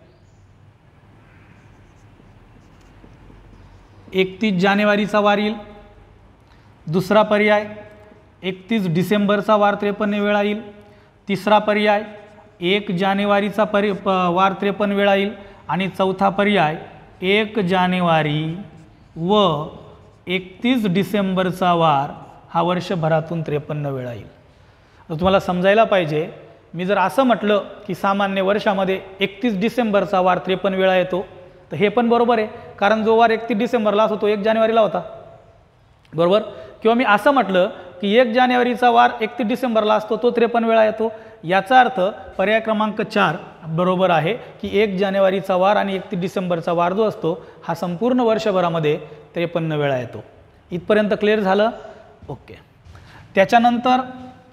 31 जानेवारीचा वार येईल, दुसरा पर्याय 31 डिसेंबरचा वार 53 वेळा येईल, तिसरा पर्याय 1 जानेवारीचा वार 53 वेळा येईल आणि चौथा पर्याय 1 जानेवारी व 31 डिसेंबरचा वार हा वर्षभरातून 53 वेळा येईल। तर तुम्हाला समजायला पाहिजे, मी जर असं म्हटलं की सामान्य वर्षामध्ये 31 डिसेंबरचा वार 53 वेळा येतो, तर हे पण बरोबर आहे, कारण जो वार 31 डिसेंबरला असतो तो 1 जानेवारीला होता, बरोबर। किंवा मी असं म्हटलं की 1 जानेवारीचा वार 31 डिसेंबरला असतो तो 53 वेळा येतो, याचा अर्थ पर्याय क्रमांक 4 बरोबर आहे की 1 जानेवारीचा वार आणि 31 डिसेंबरचा वार जो असतो हा संपूर्ण वर्षभरामध्ये 53 वेळा येतो। इथपर्यंत क्लिअर झालं? ओके। त्याच्यानंतर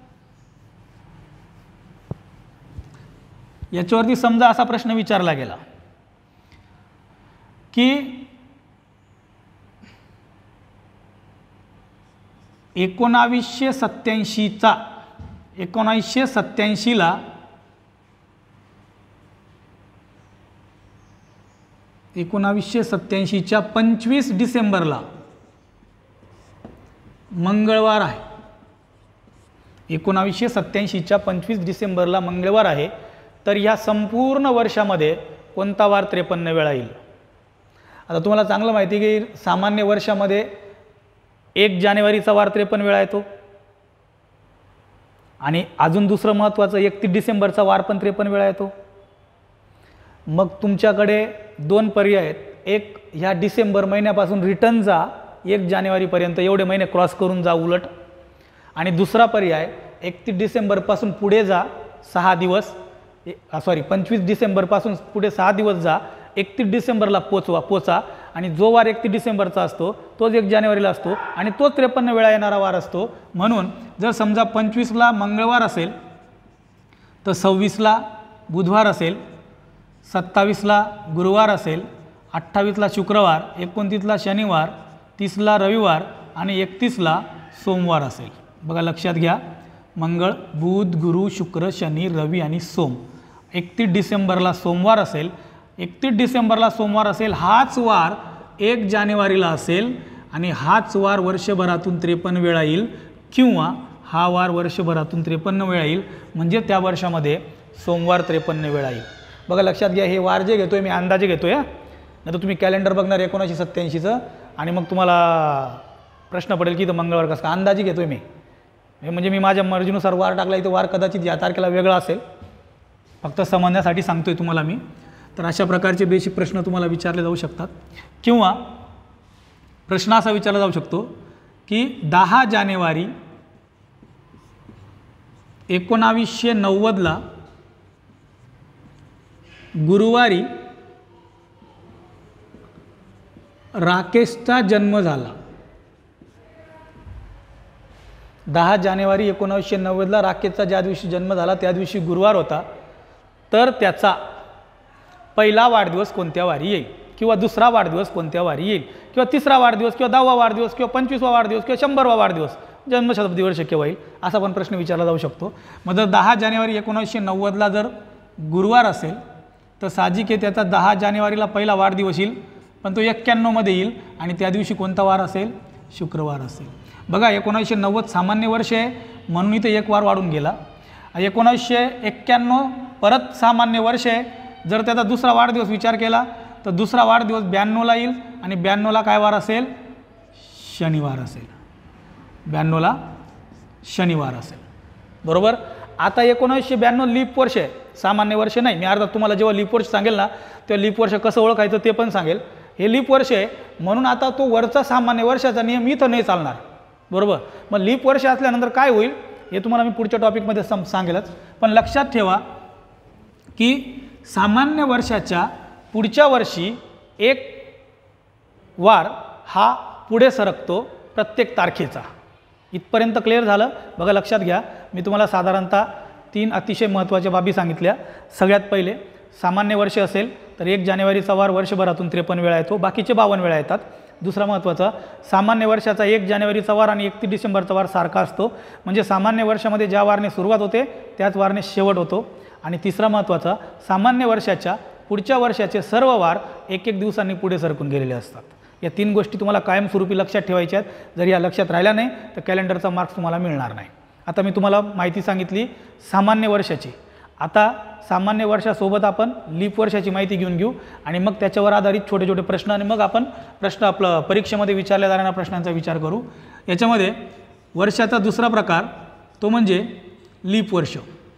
याच्यावरती समजा असा प्रश्न विचारला गेला की 1987ला 1987च्या 25 डिसेंबरला मंगळवार आहे, 1987च्या 25 डिसेंबरला मंगळवार आहे, तर या संपूर्ण वर्षामध्ये कोणता वार 53 वेळा येईल? आता तुम्हाला चांगलं माहिती आहे की सामान्य वर्षामध्ये 1 जानेवारीचा वार 53 वेळा येतो आणि अजून दुसरं महत्त्वाचं 31 डिसेंबरचा वार पण 53 वेळा येतो। मग तुमच्याकडे 2 पर्याय आहेत, एक ह्या डिसेंबर महिन्यापासून रिटर्न जा 1 जानेवारीपर्यंत, एवढे महिने क्रॉस करून जा उलट, आणि दुसरा पर्याय 31 डिसेंबरपासून पुढे जा 6 दिवस, 25 डिसेंबरपासून पुढे 6 दिवस जा, 31 डिसेंबरला पोचा आणि जो वार 31 डिसेंबरचा असतो तोच 1 जानेवारीला असतो आणि तोच 53 वेळा येणारा वार असतो। म्हणून जर समजा 25ला मंगळवार असेल तर 26ला बुधवार असेल, 27ला गुरुवार असेल, 28ला शुक्रवार, 29ला शनिवार, 30ला रविवार आणि 31ला सोमवार असेल। बघा लक्षात घ्या, मंगळ, बुध, गुरु, शुक्र, शनी, रवी आणि सोम। 31 डिसेंबरला सोमवार असेल, 31 डिसेंबरला सोमवार असेल, हाच वार 1 जानेवारीला असेल आणि हाच वार वर्षभरातून 53 वेळा येईल, किंवा हा वार वर्षभरातून 53 वेळा येईल, म्हणजे त्या वर्षामध्ये सोमवार 53 वेळा येईल। बघा लक्षात घ्या, हे वार जे घेतोय मी अंदाजे घेतोय, नाही तर तुम्ही कॅलेंडर बघणार 1987चं आणि मग तुम्हाला प्रश्न पडेल की इथं मंगळवार कसं का, अंदाजे घेतोय मी, म्हणजे मी माझ्या मर्जीनुसार वार टाकला, इथं वार कदाचित या तारखेला वेगळा असेल, फक्त समजण्यासाठी सांगतोय तुम्हाला मी। तर अशा प्रकारचे बेसिक प्रश्न तुम्हाला विचारले जाऊ शकतात, किंवा प्रश्न असा विचारला जाऊ शकतो की 10 जानेवारी 1990ला गुरुवारी राकेशचा जन्म झाला। 10 जानेवारी 1990ला राकेशचा ज्या दिवशी जन्म झाला त्या दिवशी गुरुवार होता, तर त्याचा पहिला वाढदिवस कोणत्या वारी येईल, किंवा दुसरा वाढदिवस कोणत्या वारी येईल, किंवा तिसरा वाढदिवस, किंवा 10वा वाढदिवस, किंवा 25वा वाढदिवस, किंवा 100वा वाढदिवस, जन्मशताब्दी वर्ष केव्हा येईल, असा पण प्रश्न विचारला जाऊ शकतो। मग जर 10 जानेवारी 1990ला जर गुरुवार असेल तर साहजिक आहे त्याचा 10 जानेवारीला पहिला वाढदिवस येईल, पण तो 91 मध्ये येईल आणि त्या दिवशी कोणता वार असेल, शुक्रवार असेल। बघा 1990 सामान्य वर्ष आहे म्हणून इथे 1 वार वाढून गेला, 1991 परत सामान्य वर्ष आहे जर त्याचा दुसरा वाढदिवस विचार केला तर दुसरा वाढदिवस 92ला येईल आणि 92ला काय वार असेल? शनिवार असेल. 92ला शनिवार असेल. बरोबर. आता 1992 लीप वर्ष आहे, सामान्य वर्ष नाही. मी अर्धा तुम्हाला जेव्हा लीप वर्ष सांगेल ना तेव्हा लीप वर्ष कसं ओळखायचं ते पण सांगेल. हे लीप वर्ष आहे म्हणून आता तो वरचा सामान्य वर्षाचा नियम इथं नाही चालणार. बरोबर. मग लीप वर्ष असल्यानंतर काय होईल हे तुम्हाला मी पुढच्या टॉपिकमध्ये सांगेलच. पण लक्षात ठेवा की सामान्य वर्षाच्या पुढच्या वर्षी एक वार हा पुढे सरकतो प्रत्येक तारखेचा. इथपर्यंत क्लिअर झालं? बघा लक्षात घ्या, मी तुम्हाला साधारणतः 3 अतिशय महत्त्वाच्या बाबी सांगितल्या. सगळ्यात पहिले, सामान्य वर्ष असेल तर 1 जानेवारीचा वार वर्षभरातून 53 वेळा येतो, बाकीचे 52 वेळा येतात. दुसरा महत्त्वाचा, सामान्य वर्षाचा 1 जानेवारीचा वार आणि 31 डिसेंबरचा वार सारखा असतो, म्हणजे सामान्य वर्षामध्ये ज्या वारने सुरुवात होते त्याच वारने शेवट होतो. आणि तिसरा महत्त्वाचा, सामान्य वर्षाच्या पुढच्या वर्षाचे सर्व वार 1-1 दिवसांनी पुढे सरकून गेलेले असतात. या 3 गोष्टी तुम्हाला कायमस्वरूपी लक्षात ठेवायच्या आहेत. जर या लक्षात राहिल्या नाही तर कॅलेंडरचा मार्क्स तुम्हाला मिळणार नाही. आता मी तुम्हाला माहिती सांगितली सामान्य वर्षाची. आता सामान्य वर्षासोबत आपण लीप वर्षाची माहिती घेऊन घेऊ आणि मग त्याच्यावर आधारित छोटे छोटे प्रश्न आणि मग आपण आपलं परीक्षेमध्ये विचारल्या जाणाऱ्या प्रश्नांचा विचार करू. याच्यामध्ये वर्षाचा दुसरा प्रकार तो म्हणजे लीप वर्ष.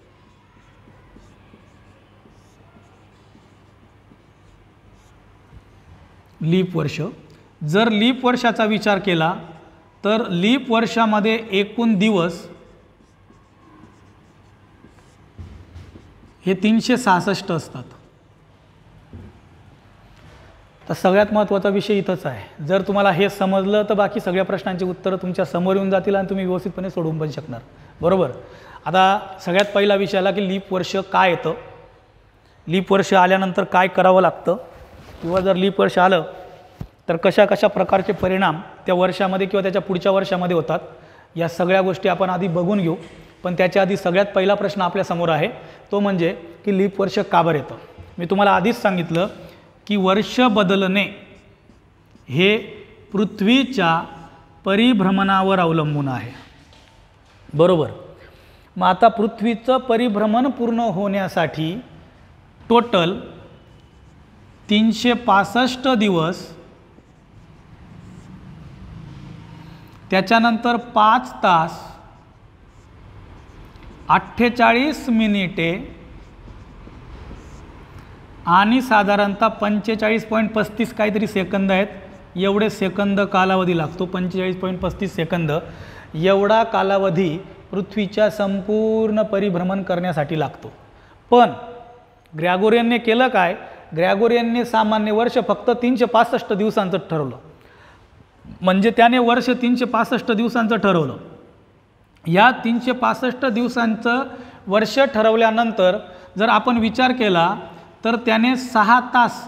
लीप वर्ष. जर लीप वर्षाचा विचार केला तर लीप वर्षामध्ये एकूण दिवस हे 366 असतात. तर सगळ्यात महत्त्वाचा विषय इथंच आहे. जर तुम्हाला हे समजलं तर बाकी सगळ्या प्रश्नांची उत्तरं तुमच्या समोर येऊन जातील आणि तुम्ही व्यवस्थितपणे सोडवून पण शकणार. बरोबर. आता सगळ्यात पहिला विषय आला की लीप वर्ष काय येतं, लीप वर्ष आल्यानंतर काय करावं लागतं, किंवा जर लीप वर्ष आलं तर कशा कशा प्रकारचे परिणाम त्या वर्षामध्ये किंवा त्याच्या पुढच्या वर्षामध्ये होतात, या सगळ्या गोष्टी आपण आधी बघून घेऊ. पण त्याच्या आधी सगळ्यात पहिला प्रश्न आपल्यासमोर आहे तो म्हणजे की लीप वर्ष का बरं येतं. मी तुम्हाला आधीच सांगितलं की वर्ष बदलणे हे पृथ्वीच्या परिभ्रमणावर अवलंबून आहे. बरोबर. मग आता पृथ्वीचं परिभ्रमण पूर्ण होण्यासाठी टोटल 365 दिवस, त्याच्यानंतर 5 तास 48 मिनिटे आणि साधारणतः 45.35 काहीतरी सेकंद आहेत. एवढे सेकंद कालावधी लागतो. 45.35 सेकंद एवढा कालावधी पृथ्वीच्या संपूर्ण परिभ्रमण करण्यासाठी लागतो. पण ग्रॅगोरियनने केलं काय, ग्रॅगोरियनने सामान्य वर्ष फक्त 365 दिवसांचं ठरवलं. म्हणजे त्याने वर्ष 365 दिवसांचं ठरवलं. या 365 दिवसांचं वर्ष ठरवल्यानंतर जर आपण विचार केला तर त्याने 6 तास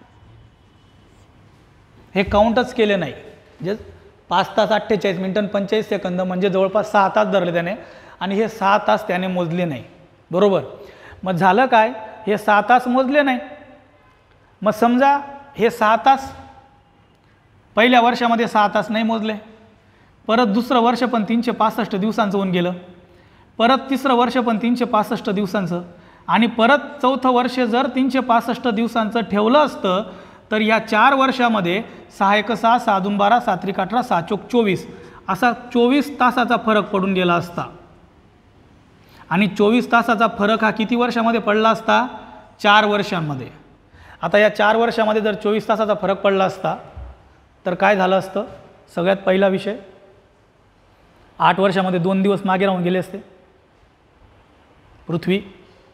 हे काउंटच केले नाही. म्हणजे 5 तास 48 मिनिटं 45 सेकंद म्हणजे जवळपास 6 तास धरले त्याने आणि हे 6 तास त्याने मोजले नाही. बरोबर. मग झालं काय, हे 6 तास मोजले नाही. मग समजा हे 6 तास पहिल्या वर्षामध्ये 6 तास नाही मोजले, परत दुसरं वर्ष पण 365 दिवसांचं होऊन गेलं, परत तिसरं वर्ष पण 365 दिवसांचं, आणि परत चौथं वर्ष जर 365 दिवसांचं ठेवलं असतं तर या 4 वर्षामध्ये 6 × 6, 6 × 12, 7 × 18, 6 × 24 असा 24 तासाचा फरक पडून गेला असता. आणि 24 तासाचा फरक हा किती वर्षामध्ये पडला असता? 4 वर्षांमध्ये. आता या 4 वर्षामध्ये जर 24 तासाचा फरक पडला असता तर काय झालं असतं? सगळ्यात पहिला विषय, 8 वर्षामध्ये 2 दिवस मागे राहून गेले असते पृथ्वी.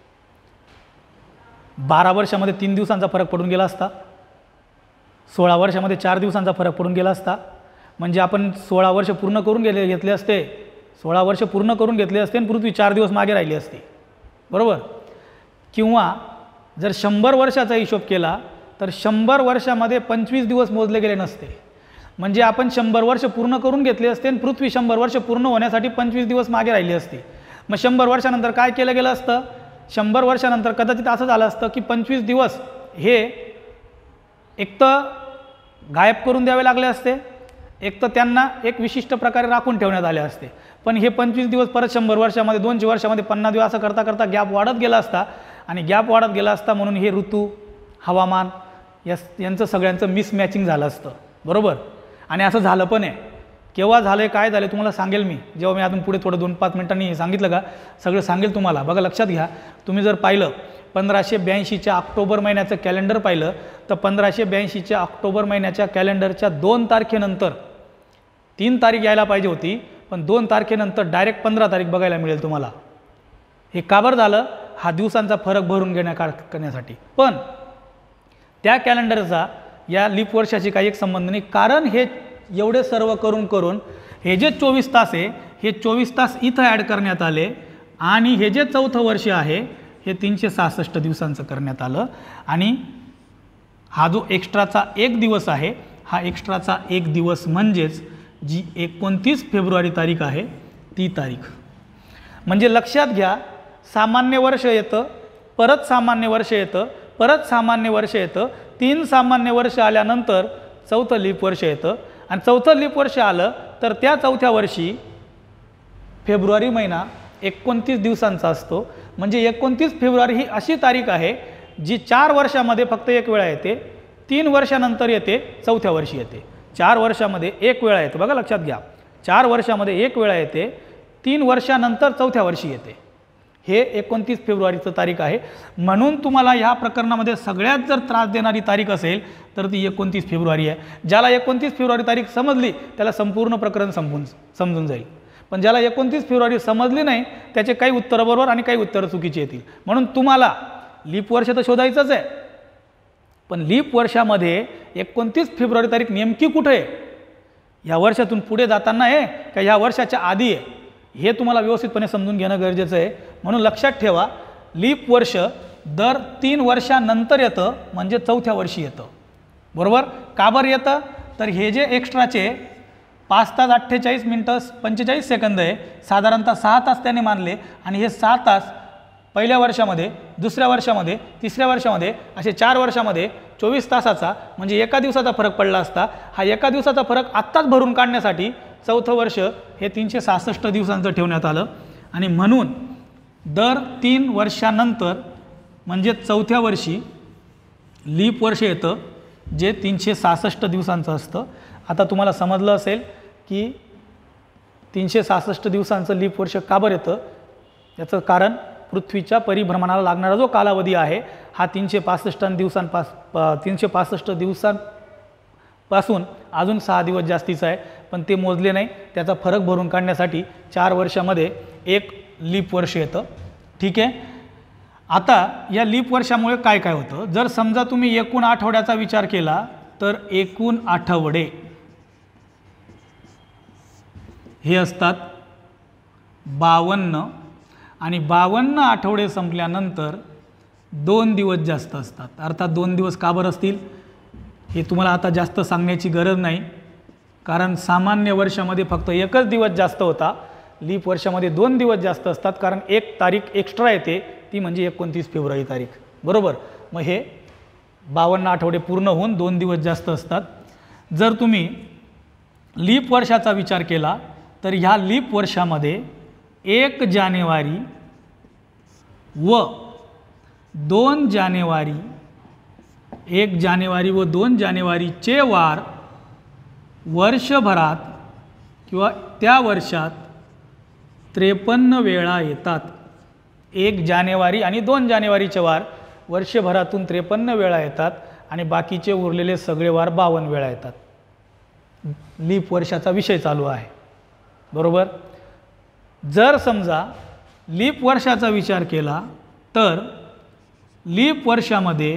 12 वर्षामध्ये 3 दिवसांचा फरक पडून गेला असता. 16 वर्षामध्ये 4 दिवसांचा फरक पडून गेला असता. म्हणजे आपण 16 वर्ष पूर्ण करून घेतले असते, 16 वर्ष पूर्ण करून घेतले असते आणि पृथ्वी 4 दिवस मागे राहिली असती. बरोबर. किंवा जर 100 वर्षाचा हिशोब केला तर 100 वर्षामध्ये 25 दिवस मोजले गेले नसते. म्हणजे आपण 100 वर्ष पूर्ण करून घेतले असते आणि पृथ्वी 100 वर्ष पूर्ण होण्यासाठी 25 दिवस मागे राहिली असती. मग 100 वर्षानंतर काय केलं गेलं असतं? 100 वर्षानंतर कदाचित असं झालं असतं की 25 दिवस हे एक तर गायब करून द्यावे लागले असते, एक तर त्यांना एक विशिष्ट प्रकारे राखून ठेवण्यात आले असते. पण हे 25 दिवस परत 100 वर्षामध्ये, 200 वर्षामध्ये 50 दिवस असं करता करता गॅप वाढत गेला असता आणि गॅप वाढत गेला असता म्हणून हे ऋतू हवामान यांचं सगळ्यांचं मिसमॅचिंग झालं असतं, बरोबर. आणि असं झालं पण आहे. केव्हा झालं आहे काय झालं तुम्हाला सांगेल मी, जेव्हा मी अजून पुढे थोडं 2-5 मिनिटांनी सांगितलं का सगळं सांगेल तुम्हाला. बघा लक्षात घ्या, तुम्ही जर पाहिलं 1582च्या ऑक्टोबर महिन्याचं कॅलेंडर पाहिलं तर 1582च्या ऑक्टोबर महिन्याच्या कॅलेंडरच्या 2 तारखेनंतर 3 तारीख यायला पाहिजे होती, पण 2 तारखेनंतर डायरेक्ट 15 तारीख बघायला मिळेल तुम्हाला. हे का बरं झालं? हा दिवसांचा फरक भरून करण्यासाठी. पण त्या कॅलेंडरचा या लीप वर्षाशी काही एक संबंध नाही, कारण हे एवढे सर्व करून हे जे 24 तास आहे हे 24 तास इथं ॲड करण्यात आले आणि हे जे 4थं वर्ष आहे हे 366 दिवसांचं करण्यात आलं. आणि हा जो एक्स्ट्राचा 1 दिवस आहे, हा एक्स्ट्राचा 1 दिवस म्हणजेच जी 29 फेब्रुवारी तारीख आहे ती तारीख. म्हणजे लक्षात घ्या, सामान्य वर्ष येतं, परत सामान्य वर्ष येतं, परत सामान्य वर्ष येतं, 3 सामान्य वर्ष आल्यानंतर 4थं लीप वर्ष येतं. आणि 4थं लीप वर्ष आलं तर त्या 4थ्या वर्षी फेब्रुवारी महिना 29 दिवसांचा असतो. म्हणजे 29 फेब्रुवारी ही अशी तारीख आहे जी 4 वर्षामध्ये फक्त 1 वेळा येते, 3 वर्षानंतर येते, 4थ्या वर्षी येते. 4 वर्षामध्ये 1 वेळा येते. बघा लक्षात घ्या, 4 वर्षामध्ये 1 वेळा येते, 3 वर्षानंतर 4थ्या वर्षी येते. हे 29 फेब्रुवारीचं तारीख आहे. म्हणून तुम्हाला ह्या प्रकरणामध्ये सगळ्यात जर त्रास देणारी तारीख असेल तर ती 29 फेब्रुवारी आहे. ज्याला 29 फेब्रुवारी तारीख समजली त्याला संपूर्ण प्रकरण समजून जाईल. पण ज्याला 29 फेब्रुवारी समजली नाही त्याचे काही उत्तरं बरोबर आणि काही उत्तरं चुकीची येतील. म्हणून तुम्हाला लीप वर्ष तर शोधायचंच आहे, पण लीप वर्षामध्ये 29 फेब्रुवारी तारीख नेमकी कुठे आहे, ह्या वर्षातून पुढे जाताना आहे का ह्या वर्षाच्या आधी आहे, हे तुम्हाला व्यवस्थितपणे समजून घेणं गरजेचं आहे. म्हणून लक्षात ठेवा, लीप वर्ष दर 3 वर्षानंतर येतं, म्हणजे 4थ्या वर्षी येतं, बरोबर. का बरं येतं? तर हे जे एक्स्ट्राचे 5 तास 48 मिनिटं 45 सेकंद आहे, साधारणतः 6 तास त्याने मानले. आणि हे 6 तास पहिल्या वर्षामध्ये, दुसऱ्या वर्षामध्ये, तिसऱ्या वर्षामध्ये असे 4 वर्षामध्ये 24 तासाचा म्हणजे एका दिवसाचा फरक पडला असता. हा एका दिवसाचा फरक आत्ताच भरून काढण्यासाठी 4थं वर्ष हे 366 दिवसांचं ठेवण्यात आलं. आणि म्हणून दर 3 वर्षानंतर म्हणजे 4थ्या वर्षी लीप वर्ष येतं जे 366 दिवसांचं असतं. आता तुम्हाला समजलं असेल की 366 दिवसांचं लीप वर्ष का बरं येतं. याचं कारण पृथ्वीच्या परिभ्रमणाला लागणारा जो कालावधी आहे हा 365 दिवसांपासून अजून 6 दिवस जास्तीचा आहे, पण ते मोजले नाही. त्याचा फरक भरून काढण्यासाठी 4 वर्षामध्ये 1 लीप वर्ष येतं. ठीक आहे. आता या लीप वर्षामुळे काय काय होतं, जर समजा तुम्ही एकूण आठवड्याचा विचार केला तर एकूण आठवडे हे असतात 52 आणि 52 आठवडे संपल्यानंतर 2 दिवस जास्त असतात. अर्थात 2 दिवस का बरं असतील हे तुम्हाला आता जास्त सांगण्याची गरज नाही, कारण सामान्य वर्षामध्ये फक्त 1च दिवस जास्त होता. लीप वर्षामध्ये 2 दिवस जास्त असतात, कारण 1 तारीख एक्स्ट्रा येते, ती म्हणजे 29 फेब्रुवारी तारीख, बरोबर. मग हे 52 आठवडे पूर्ण होऊन 2 दिवस जास्त असतात. जर तुम्ही लीप वर्षाचा विचार केला तर ह्या लीप वर्षामध्ये 1 जानेवारी व 2 जानेवारी 1 जानेवारी व 2 जानेवारीचे वार वर्षभरात किंवा त्या वर्षात 53 वेळा येतात. 1 जानेवारी आणि 2 जानेवारीचे वार वर्षभरातून 53 वेळा येतात आणि बाकीचे उरलेले सगळे वार 52 वेळा येतात. लीप वर्षाचा विषय चालू आहे, बरोबर. जर समजा लीप वर्षाचा विचार केला तर लीप वर्षामध्ये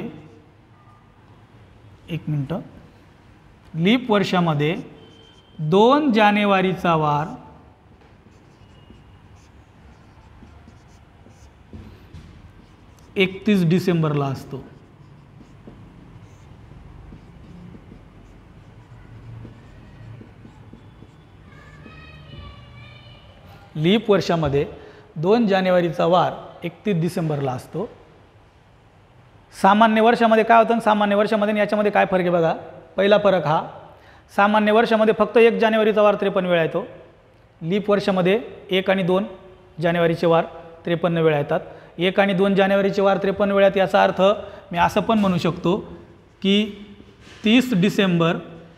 लीप वर्षामध्ये 2 जानेवारीचा वार 31 डिसेंबरला असतो. लीप वर्षामध्ये 2 जानेवारीचा वार 31 डिसेंबरला असतो. सामान्य वर्षामध्ये काय होतं, सामान्य वर्षामध्ये याच्यामध्ये काय फरक आहे बघा. पहिला फरक हा, सामान्य वर्षामध्ये फक्त 1 जानेवारीचा वार 53 वेळा येतो. लीप वर्षामध्ये 1 आणि 2 जानेवारीचे वार 53 वेळा येतात. 1 आणि 2 जानेवारीचे वार 53 वेळात, याचा अर्थ मी असं पण म्हणू शकतो की 30 डिसेंबर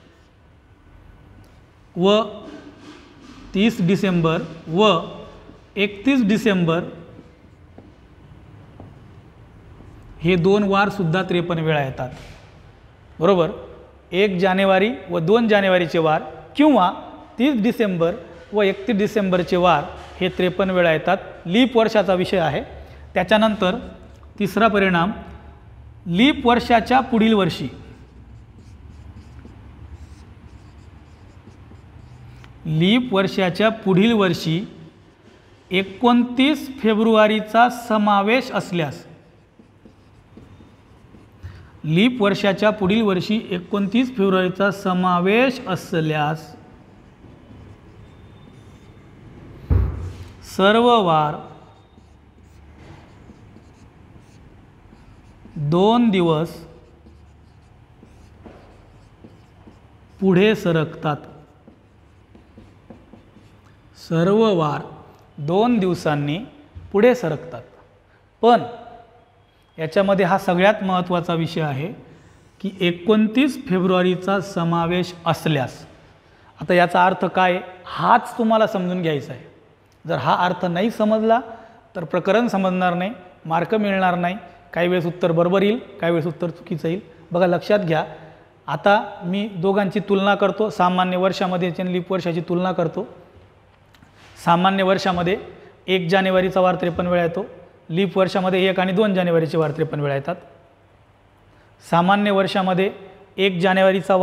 व 31 डिसेंबर हे 2 वार सुद्धा 53 वेळा येतात, बरोबर. 1 जानेवारी व 2 जानेवारीचे वार किंवा 30 डिसेंबर व 31 डिसेंबरचे वार हे 53 वेळा येतात. लीप वर्षाचा विषय आहे. त्याच्यानंतर तिसरा परिणाम, लीप वर्षाच्या पुढील वर्षी लीप वर्षाच्या पुढील वर्षी 29 फेब्रुवारीचा समावेश असल्यास, लीप वर्षाच्या पुढील वर्षी 29 फेब्रुवारीचा समावेश असल्यास सर्व वार 2 दिवस पुढे सरकतात. सर्व वार 2 दिवसांनी पुढे सरकतात. पण याच्यामध्ये हा सगळ्यात महत्त्वाचा विषय आहे की 29 फेब्रुवारीचा समावेश असल्यास. आता याचा अर्थ काय, हाच तुम्हाला समजून घ्यायचा आहे. जर हा अर्थ नाही समजला तर प्रकरण समजणार नाही, मार्क मिळणार नाही. काही वेळेस उत्तर बरोबर येईल, काही वेळेस उत्तर चुकीचं येईल. बघा, लक्षात घ्या. आता मी दोघांची तुलना करतो. सामान्य वर्षामध्ये आणि लीप वर्षाची तुलना करतो. सामान्य वर्षामध्ये 1 जानेवारीचा वार 53 वेळा येतो. लीप वर्षामध्ये 1 आणि 2 जानेवारीचे वार 53 वेळा येतात. सामान्य वर्षामध्ये 1 जानेवारीचा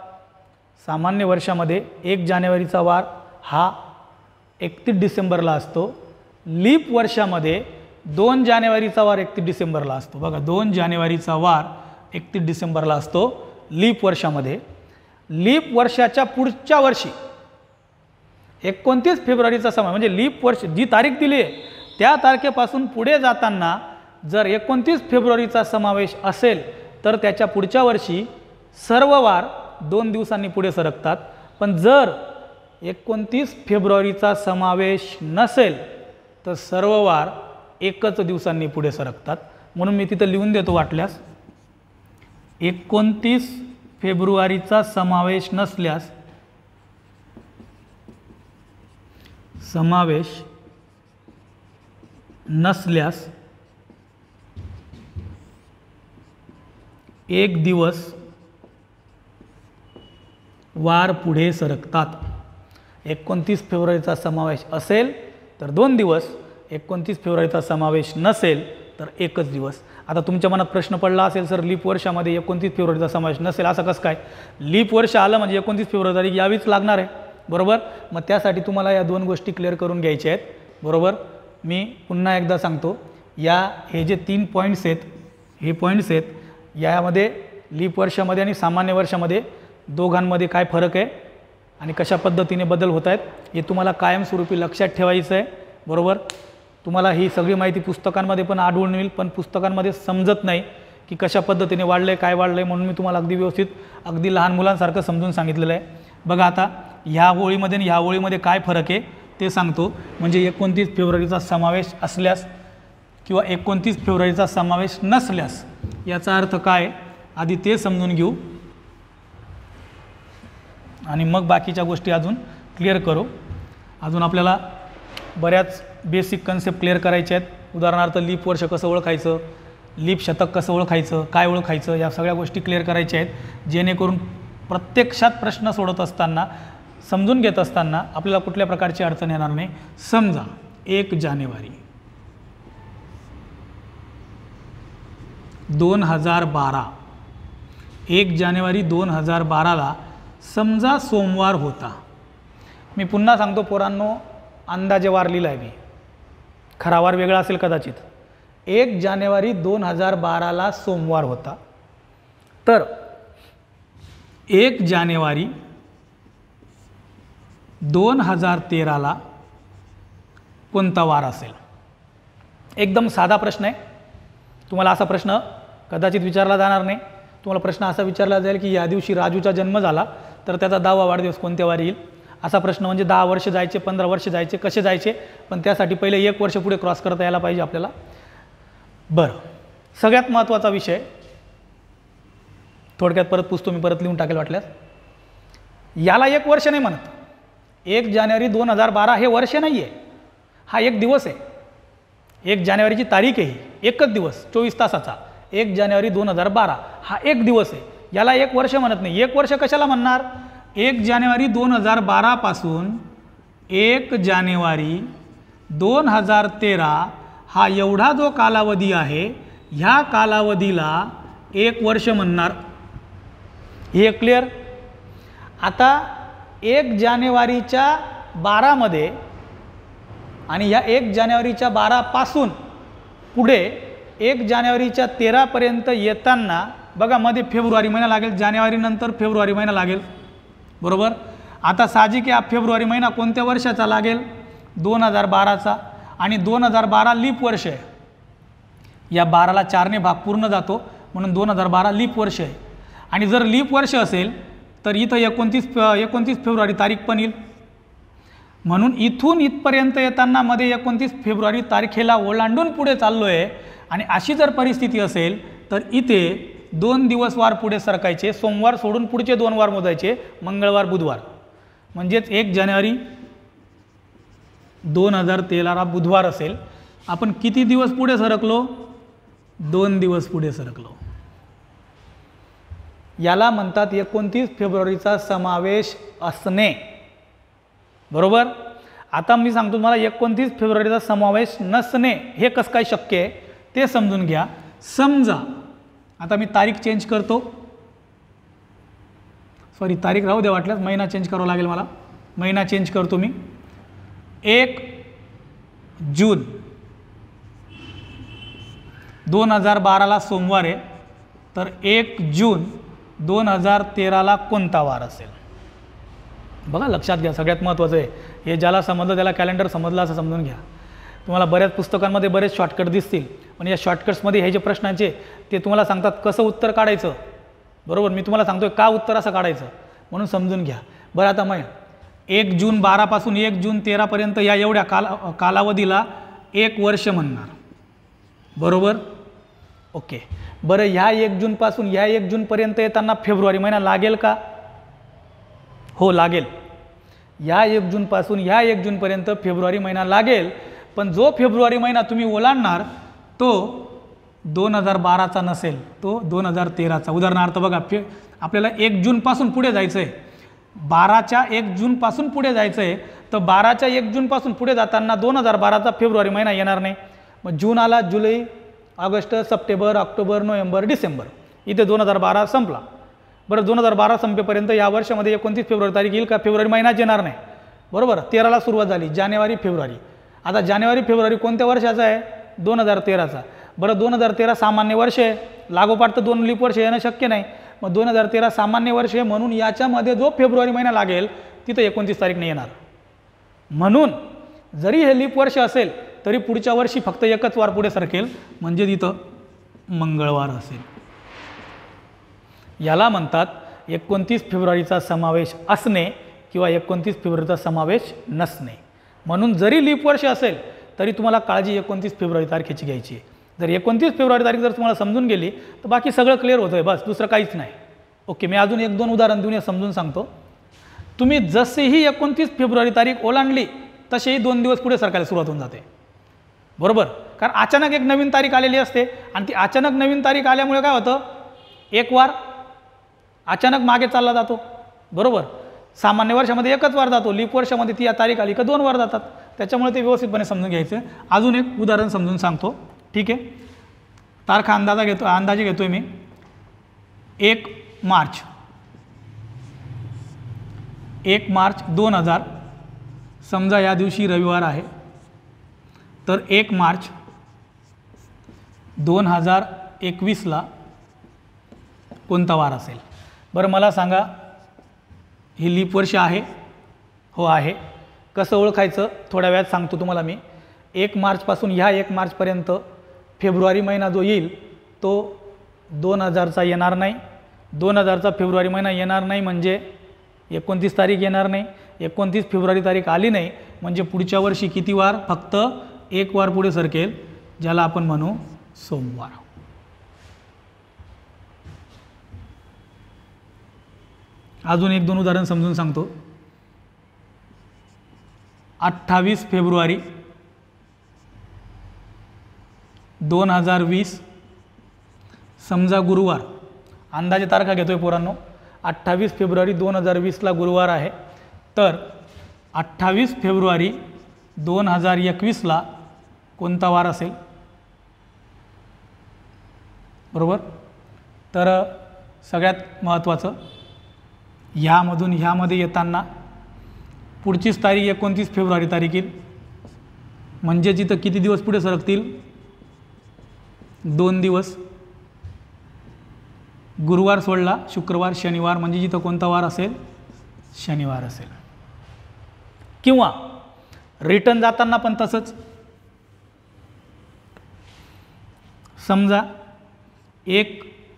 वार हा 31 डिसेंबरला असतो. लीप वर्षामध्ये 2 जानेवारीचा वार 31 डिसेंबरला असतो. बघा, 2 जानेवारीचा वार 31 डिसेंबरला असतो लीप वर्षामध्ये. लीप वर्षाच्या पुढच्या वर्षी 29 फेब्रुवारीचा समय, म्हणजे लीप वर्ष जी तारीख दिली आहे त्या तारखेपासून पुढे जाताना जर 29 फेब्रुवारीचा समावेश असेल तर त्याच्या पुढच्या वर्षी सर्व वार 2 दिवसांनी पुढे सरकतात. पण जर 29 फेब्रुवारीचा समावेश नसेल तर सर्व वार 1 दिवसांनी पुढे सरकतात. म्हणून मी तिथं लिहून देतो वाटल्यास, 29 फेब्रुवारीचा समावेश नसल्यास 1 दिवस वार पुढे सरकतात. 29 फेब्रुवारीचा समावेश असेल तर 2 दिवस, 29 फेब्रुवारीचा समावेश नसेल तर 1 दिवस. आता तुमच्या मनात प्रश्न पडला असेल, सर लीप वर्षामध्ये 29 फेब्रुवारीचा समावेश नसेल असं कसं काय? लीप वर्ष आलं म्हणजे 29 फेब्रुवारी तारीख यावीच लागणार आहे, बरोबर. मग त्यासाठी तुम्हाला या 2 गोष्टी क्लिअर करून घ्यायच्या आहेत, बरोबर. मी पुन्हा एकदा सांगतो, हे जे 3 पॉईंट्स आहेत, हे पॉईंट्स आहेत, यामध्ये लीप वर्षामध्ये आणि सामान्य वर्षामध्ये दोघांमध्ये काय फरक आहे आणि कशा पद्धतीने बदल होत आहेत हे तुम्हाला कायमस्वरूपी लक्षात ठेवायचं आहे, बरोबर. तुम्हाला ही सगळी माहिती पुस्तकांमध्ये पण आढळून येईल, पण पुस्तकांमध्ये समजत नाही की कशा पद्धतीने वाढलं आहे, काय वाढलं आहे, म्हणून मी तुम्हाला अगदी व्यवस्थित, अगदी लहान मुलांसारखं समजून सांगितलेलं आहे. बघा, आता ह्या ओळीमध्ये आणि ह्या ओळीमध्ये काय फरक आहे ते सांगतो. म्हणजे 29 फेब्रुवारीचा समावेश असल्यास किंवा 29 फेब्रुवारीचा समावेश नसल्यास याचा अर्थ काय आधी ते समजून घेऊ आणि मग बाकीच्या गोष्टी अजून क्लिअर करू. अजून आपल्याला बऱ्याच बेसिक कन्सेप्ट क्लिअर करायचे आहेत. उदाहरणार्थ लीप वर्ष कसं ओळखायचं, लीप शतक कसं ओळखायचं, काय ओळखायचं, या सगळ्या गोष्टी क्लिअर करायच्या आहेत, जेणेकरून प्रत्यक्षात प्रश्न सोडत असताना, समजून घेत असताना आपल्याला कुठल्या प्रकारची अडचण येणार नाही. समजा 1 जानेवारी 2012, 1 जानेवारी 2012ला समजा सोमवार होता. मी पुन्हा सांगतो पोरांनो, अंदाजे वार लिहिला आहे मी, खरा वार वेगळा असेल कदाचित. 1 जानेवारी 2012ला सोमवार होता, तर 1 जानेवारी 2013ला कोणता वार असेल? एकदम साधा प्रश्न आहे. तुम्हाला असा प्रश्न कदाचित विचारला जाणार नाही. तुम्हाला प्रश्न असा विचारला जाईल की या दिवशी राजूचा जन्म झाला तर त्याचा 10वा वाढदिवस कोणत्या वारी येईल? असा प्रश्न म्हणजे 10 वर्ष जायचे, 15 वर्ष जायचे, कसे जायचे? पण त्यासाठी पहिले 1 वर्ष पुढे क्रॉस करता यायला पाहिजे आपल्याला. बरं, सगळ्यात महत्त्वाचा विषय थोडक्यात परत पुसतो मी, परत लिहून टाकेल वाटल्यास. याला एक वर्ष नाही म्हणत. 1 जानेवारी 2012 हे वर्ष नाही आहे, हा एक दिवस आहे. 1 जानेवारीची तारीख आहे, ही एकच दिवस 24 तासाचा. 1 जानेवारी 2012 हा एक दिवस आहे, याला एक वर्ष म्हणत नाही. एक वर्ष कशाला म्हणणार? 1 जानेवारी 2012 पासून 1 जानेवारी 2013 हा एवढा जो कालावधी आहे, ह्या कालावधीला एक वर्ष म्हणणार. हे क्लिअर? आता 1 जानेवारीच्या 12 मध्ये आणि ह्या 1 जानेवारीच्या 12 पासून पुढे 1 जानेवारीच्या 13 पर्यंत येताना बघा मध्ये फेब्रुवारी महिना लागेल, जानेवारी नंतर फेब्रुवारी महिना लागेल, बरोबर. आता साहजिक आहे, फेब्रुवारी महिना कोणत्या वर्षाचा लागेल? 2012चा. आणि 2012 लीप वर्ष आहे. या 12ला 4ने भाग पूर्ण जातो, म्हणून 2012 लीप वर्ष आहे. आणि जर लीप वर्ष असेल तर इथं 29 फेब्रुवारी तारीख पण येईल. म्हणून इथून इथपर्यंत येताना मध्ये 29 फेब्रुवारी तारखेला ओलांडून पुढे चाललो आहे. आणि अशी जर परिस्थिती असेल तर इथे 2 दिवस वार पुढे सरकायचे, सोमवार सोडून पुढचे 2 वार मोजायचे, मंगळवार बुधवार. म्हणजेच 1 जानेवारी 2013 बुधवार असेल. आपण किती दिवस पुढे सरकलो? 2 दिवस पुढे सरकलो. याला म्हणतात 29 फेब्रुवारीचा समावेश असणे, बरोबर. आता मी सांगतो तुम्हाला 29 फेब्रुवारीचा समावेश नसणे हे कसं काय शक्य आहे ते समजून घ्या. समजा आता मी तारीख चेंज करतो, सॉरी तारीख राहू द्या, वाटल्यास महिना चेंज करावा लागेल मला. महिना चेंज करतो मी. 1 जून 2012ला सोमवार आहे, तर 1 जून 2013ला कोणता वार असेल? बघा लक्षात घ्या, सगळ्यात महत्त्वाचं आहे हे. ज्याला समजलं त्याला कॅलेंडर समजलं असं समजून घ्या. तुम्हाला बऱ्याच पुस्तकांमध्ये बरेच शॉर्टकट दिसतील, पण या शॉर्टकट्समध्ये हे जे प्रश्नांचे ते तुम्हाला सांगतात कसं उत्तर काढायचं, बरोबर. मी तुम्हाला सांगतोय का उत्तर असं काढायचं, म्हणून समजून घ्या. बरं, आता मग 1 जून 12 पासून 1 जून 13 पर्यंत या एवढ्या कालावधीला एक वर्ष म्हणणार, बरोबर. ओके. बरं, ह्या 1 जून पासून ह्या 1 जून पर्यंत येताना फेब्रुवारी महिना लागेल का? हो लागेल. या 1 जून पासून ह्या 1 जून पर्यंत फेब्रुवारी महिना लागेल, पण जो फेब्रुवारी महिना तुम्ही ओलांडणार तो 2012चा नसेल, तो 2013चा. उदाहरणार्थ बघा, आपल्याला 1 जून पासून पुढे जायचं आहे, 12च्या 1 जून पासून पुढे जायचं आहे, तर 12च्या 1 जून पासून पुढे जाताना 2012चा फेब्रुवारी महिना येणार नाही. मग जून आला, जुलै, August, September, October, November, December, इथे 2012 संपला. बरं, 2012 संपेपर्यंत या वर्षामध्ये 29 फेब्रुवारी तारीख येईल का? फेब्रुवारी महिनाच येणार नाही, बरोबर. 13ला सुरुवात झाली, जानेवारी फेब्रुवारी. आता जानेवारी फेब्रुवारी कोणत्या वर्षाचा आहे? 2013चा. बरं, 2013 सामान्य वर्ष आहे, लागोपाठ तर 2 लीप वर्ष येणं शक्य नाही. मग 2013 सामान्य वर्ष आहे, म्हणून याच्यामध्ये जो फेब्रुवारी महिना लागेल तिथं 29 तारीख नाही येणार. म्हणून जरी हे लीप वर्ष असेल तरी पुढच्या वर्षी फक्त एकच वार पुढे सरकेल, म्हणजे तिथं मंगळवार असेल. याला म्हणतात 29 फेब्रुवारीचा समावेश असणे किंवा 29 फेब्रुवारीचा समावेश नसणे. म्हणून जरी लीप वर्ष असेल तरी तुम्हाला काळजी 29 फेब्रुवारी तारखेची घ्यायची आहे. जर 29 फेब्रुवारी तारीख जर तुम्हाला समजून गेली तर बाकी सगळं क्लिअर होतं आहे, बस दुसरं काहीच नाही. ओके, मी अजून 1-2 उदाहरण देऊन समजून सांगतो. तुम्ही जसेही 29 फेब्रुवारी तारीख ओलांडली तसेही 2 दिवस पुढे सरकायला सुरुवात होऊन जाते, बरोबर. कारण अचानक एक नवीन तारीख आलेली असते आणि ती अचानक नवीन तारीख आल्यामुळे काय होतं, एक वार अचानक मागे चालला जातो, बरोबर. सामान्य वर्षामध्ये एकच वार जातो, लीप वर्षामध्ये ती या तारीख आली का 2 वार जातात. त्याच्यामुळे ते व्यवस्थितपणे समजून घ्यायचं. अजून एक उदाहरण समजून सांगतो, ठीक आहे. तारखा अंदाजे घेतोय मी. 1 मार्च 2000, समजा या दिवशी रविवार आहे, तर 1 मार्च 2021ला कोणता वार असेल? बरं मला सांगा, ही लीप वर्ष आहे? हो आहे. कसं ओळखायचं थोड्या वेळात सांगतो तुम्हाला मी. 1 मार्चपासून ह्या 1 मार्चपर्यंत फेब्रुवारी महिना जो येईल तो 2000चा येणार नाही. 2000चा फेब्रुवारी महिना येणार नाही म्हणजे 29 तारीख येणार नाही. 29 फेब्रुवारी तारीख आली नाही म्हणजे पुढच्या वर्षी किती वार? फक्त 1 वार पुढे सरकेल, ज्याला आपण म्हणू सोमवार. अजून एक दोन उदाहरण समजून सांगतो. 28 फेब्रुवारी 2020 समजा गुरुवार. अंदाजे तारखा घेतोय पोरांनो. 28 फेब्रुवारी 2020ला गुरुवार आहे. तर 28 फेब्रुवारी 2021ला कोणता वार असेल? बरोबर. तर सगळ्यात महत्त्वाचं, ह्यामधून ह्यामध्ये येताना पुढचीच तारीख 29 फेब्रुवारी तारीख येईल. म्हणजे जिथं किती दिवस पुढे सरकतील? 2 दिवस. गुरुवार सोडला शुक्रवार शनिवार, म्हणजे जिथं कोणता वार असेल? शनिवार असेल. किंवा रिटर्न जाताना पण तसंच. समजा 1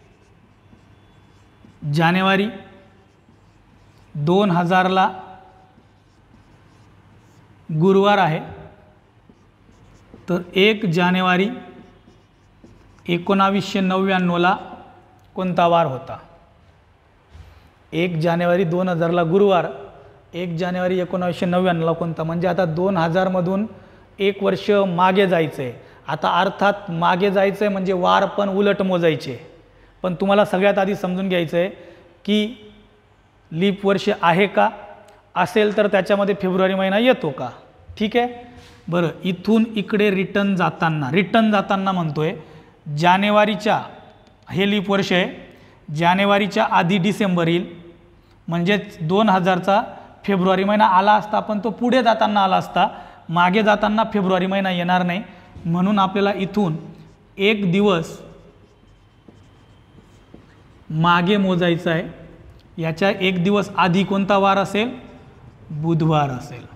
जानेवारी 2000ला गुरुवार आहे. तर 1 जानेवारी 1999ला कोणता वार होता? 1 जानेवारी 2000ला गुरुवार, 1 जानेवारी 1999ला कोणता? म्हणजे आता 2000मधून 1 वर्ष मागे जायचं आहे. आता अर्थात मागे जायचं आहे म्हणजे वार पण उलट मोजायचे. पण तुम्हाला सगळ्यात आधी समजून घ्यायचं आहे की लीप वर्ष आहे का? असेल तर त्याच्यामध्ये फेब्रुवारी महिना येतो का? ठीक आहे. बरं, इथून इकडे रिटर्न जाताना म्हणतोय जानेवारीच्या, हे लीप वर्ष आहे, जानेवारीच्या आधी डिसेंबर येईल. म्हणजेच 2000चा फेब्रुवारी महिना आला असता, पण तो पुढे जाताना आला असता. मागे जाताना फेब्रुवारी महिना येणार नाही. म्हणून आपल्याला इथून 1 दिवस मागे मोजायचं आहे. याच्या 1 दिवस आधी कोणता वार असेल? बुधवार असेल.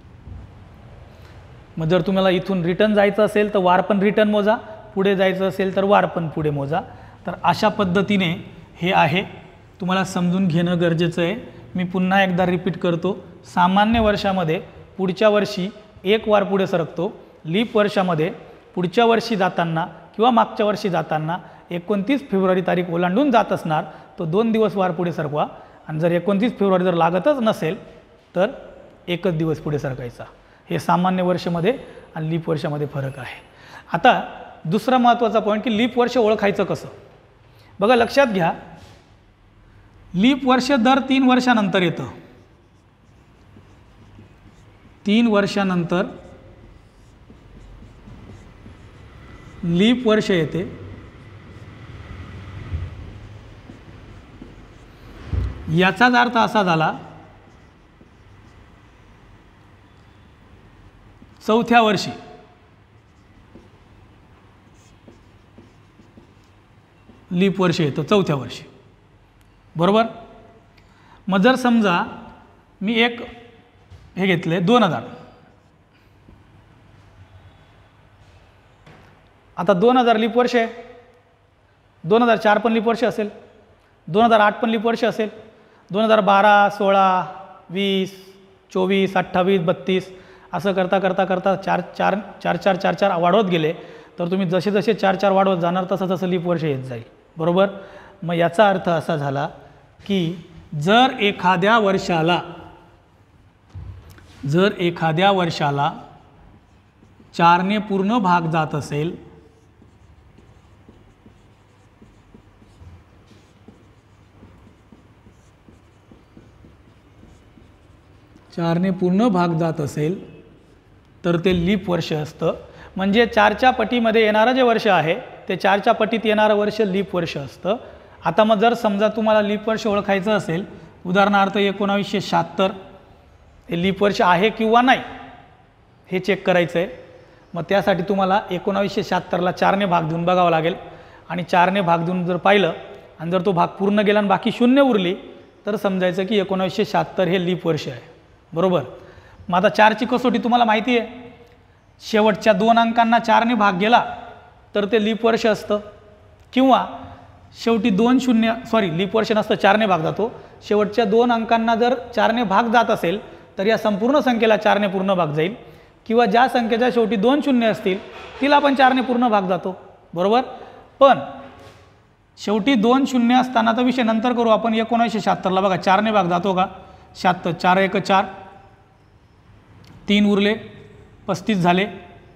मग जर तुम्हाला इथून रिटर्न जायचं असेल तर वार पण रिटर्न मोजा, पुढे जायचं असेल तर वार पण पुढे मोजा. तर अशा पद्धतीने हे आहे, तुम्हाला समजून घेणं गरजेचं आहे. मी पुन्हा एकदा रिपीट करतो. सामान्य वर्षामध्ये पुढच्या वर्षी 1 वार पुढे सरकतो. लीप वर्षामध्ये पुढच्या वर्षी जाताना किंवा मागच्या वर्षी जाताना 29 फेब्रुवारी तारीख ओलांडून जात असणार, तो 2 दिवस वार पुढे सरकवा. आणि जर 29 फेब्रुवारी जर लागतच नसेल तर 1च दिवस पुढे सरकायचा. हे सामान्य वर्षामध्ये आणि लीप वर्षामध्ये फरक आहे. आता दुसरा महत्त्वाचा पॉईंट की लीप वर्ष ओळखायचं कसं? बघा, लक्षात घ्या, लीप वर्ष दर 3 वर्षानंतर येतं. 3 वर्षानंतर लीप वर्ष येते. याचाच अर्थ असा झाला, 4थ्या वर्षी लीप वर्ष येतं, 4थ्या वर्षी. बरोबर. मग जर समजा मी एक हे घेतले 2000, आता 2000 लीप वर्ष आहे. 2004 पण लीप वर्ष असेल, 2008 पण लीप वर्ष असेल, 2012, 16, 20, 24, 28, 32 असं करता करता करता 4 वाढवत गेले. तर तुम्ही जसे जसे 4 वाढवत जाणार तसं तसं लीप वर्ष येत जाईल. बरोबर. मग याचा अर्थ असा झाला की जर एखाद्या वर्षाला 4ने पूर्ण भाग जात असेल, तर ते लीप वर्ष असतं. म्हणजे 4च्या पटीमध्ये येणारं जे वर्ष आहे ते 4च्या पटीत येणारं वर्ष लीप वर्ष असतं. आता मग जर समजा तुम्हाला लीप वर्ष ओळखायचं असेल, उदाहरणार्थ 1976 हे लीप वर्ष आहे किंवा नाही हे चेक करायचं आहे. मग त्यासाठी तुम्हाला 1976ला 4ने भाग देऊन बघावं लागेल. आणि 4ने भाग देऊन जर पाहिलं आणि जर तो भाग पूर्ण गेला आणि बाकी 0 उरली तर समजायचं की 1976 हे लीप वर्ष आहे. बरोबर. मग आता 4ची कसोटी तुम्हाला माहिती आहे, शेवटच्या 2 अंकांना 4ने भाग गेला तर ते लीप वर्ष असतं. किंवा शेवटी लीप वर्ष नसतं, 4ने भाग जातो. शेवटच्या 2 अंकांना जर 4ने भाग जात असेल तर या संपूर्ण संख्येला 4ने पूर्ण भाग जाईल. किंवा ज्या संख्येच्या शेवटी 2 शून्य असतील तिला पण 4ने पूर्ण भाग जातो. बरोबर. पण शेवटी 2 शून्य असतानाचा विषय नंतर करू आपण. 1976ला बघा 4ने भाग जातो का? 76, 4 1 4, 3 उरले, 35 झाले,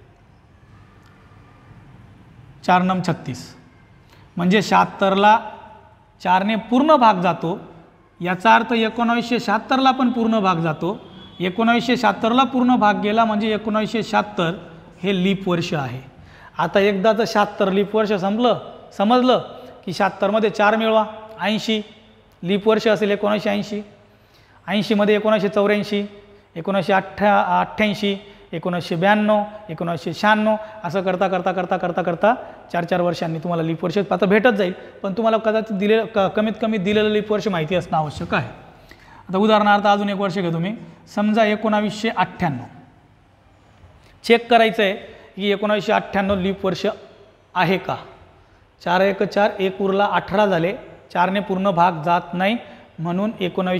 4 9 36, म्हणजे 76ला 4ने पूर्ण भाग जातो. याचा अर्थ 1976ला पण पूर्ण भाग जातो. 1976ला पूर्ण भाग गेला म्हणजे 1976 हे लीप वर्ष आहे. आता एकदाचं 76 लीप वर्ष समजलं की 76मध्ये 4 मिळवा, 80 लीप वर्ष असेल 1980. 80मध्ये 1984, 1988, 1992, 1996 असं करता करता करता करता करता 4-4 वर्षांनी तुम्हाला लीप वर्ष आता भेटत जाईल. पण तुम्हाला कदाचित कमीत कमी दिलेलं लीप वर्ष माहिती असणं आवश्यक आहे. आता उदाहरणार्थ अजून एक वर्ष घ्या तुम्ही. समजा 1998 चेक करायचं आहे की 1998 लीप वर्ष आहे का? 4 1 4, 1 उरला, 18 झाले, 4ने पूर्ण भाग जात नाही म्हणून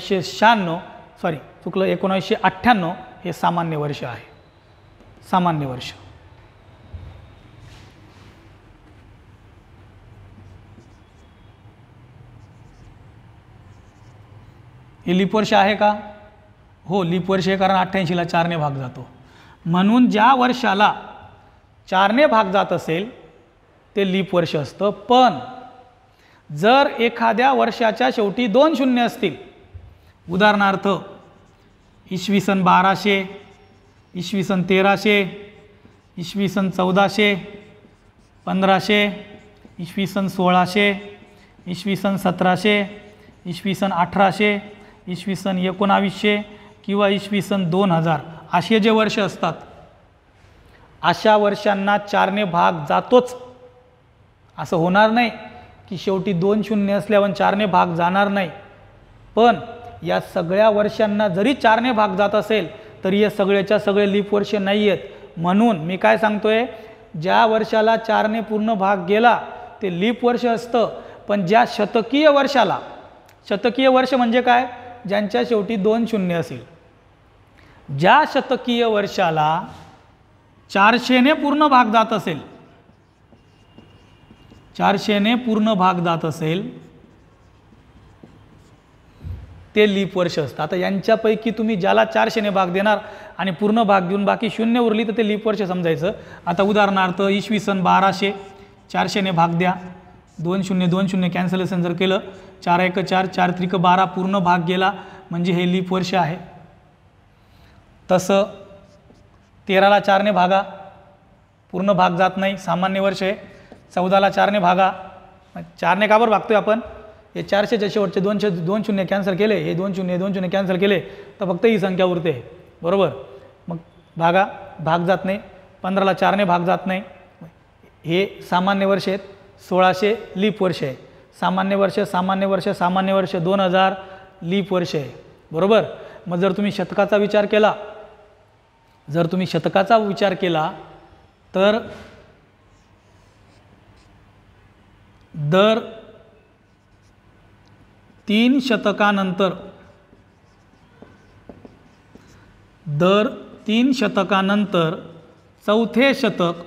1998 हे सामान्य वर्ष आहे. सामान्य वर्ष. हे लीप वर्ष आहे का? हो, लीप वर्ष आहे, कारण 88ला 4ने भाग जातो. म्हणून ज्या वर्षाला 4ने भाग जात असेल ते लीप वर्ष असतं. पण जर एखाद्या वर्षाच्या शेवटी 2 शून्य असतील, उदाहरणार्थ इसवी सन 1200, इसवी सन 1300, इसवी सन 1400, 1500, इसवी सन 1600, इसवी सन 1700, इसवी सन 1800, इसवी सन 1900 किंवा इसवी सन 2000 असे जे वर्ष असतात, अशा वर्षांना 4ने भाग जातोच. असं होणार नाही की शेवटी 2 शून्य असल्यावर 4ने भाग जाणार नाही. पण या सगळ्या वर्षांना जरी 4ने भाग जात असेल तरी या सगळ्याच्या सगळे लीप वर्ष नाही आहेत. म्हणून मी काय सांगतोय, ज्या वर्षाला 4ने पूर्ण भाग गेला ते लीप वर्ष असतं. पण ज्या शतकीय वर्षाला, शतकीय वर्ष म्हणजे काय? ज्यांच्या शेवटी 2 शून्य असेल, ज्या शतकीय वर्षाला 400ने पूर्ण भाग जात असेल, 400ने पूर्ण भाग जात असेल ते लीप वर्ष असतं. आता यांच्यापैकी तुम्ही ज्याला 400ने भाग देणार आणि पूर्ण भाग देऊन बाकी शून्य उरली तर ते लीप वर्ष समजायचं. आता उदाहरणार्थ इसवी सन 1200 400ने भाग द्या, 2 शून्य 2 शून्य कॅन्सलेशन जर केलं, 4 1 4, 4 3 12 पूर्ण भाग गेला म्हणजे हे लीप वर्ष आहे. तसं 13ला 4ने भागा, पूर्ण भाग जात नाही, सामान्य वर्ष आहे. 14ला 4ने भागा, 4ने का बरं भागतोय आपण? हे 400च्या शेवटचे 2 शून्य कॅन्सल केले, हे 2 शून्य कॅन्सल केले तर फक्त ही संख्या उरते, बरोबर. मग भागा, भाग जात नाही. 15ला 4ने भाग जात नाही, हे सामान्य वर्ष आहेत. 1600 लीप वर्ष आहे. सामान्य वर्ष सामान्य वर्ष सामान्य वर्ष 2000 लीप वर्ष आहे, बरोबर. मग जर तुम्ही शतकाचा विचार केला, तर दर 3 शतकानंतर चौथे शतक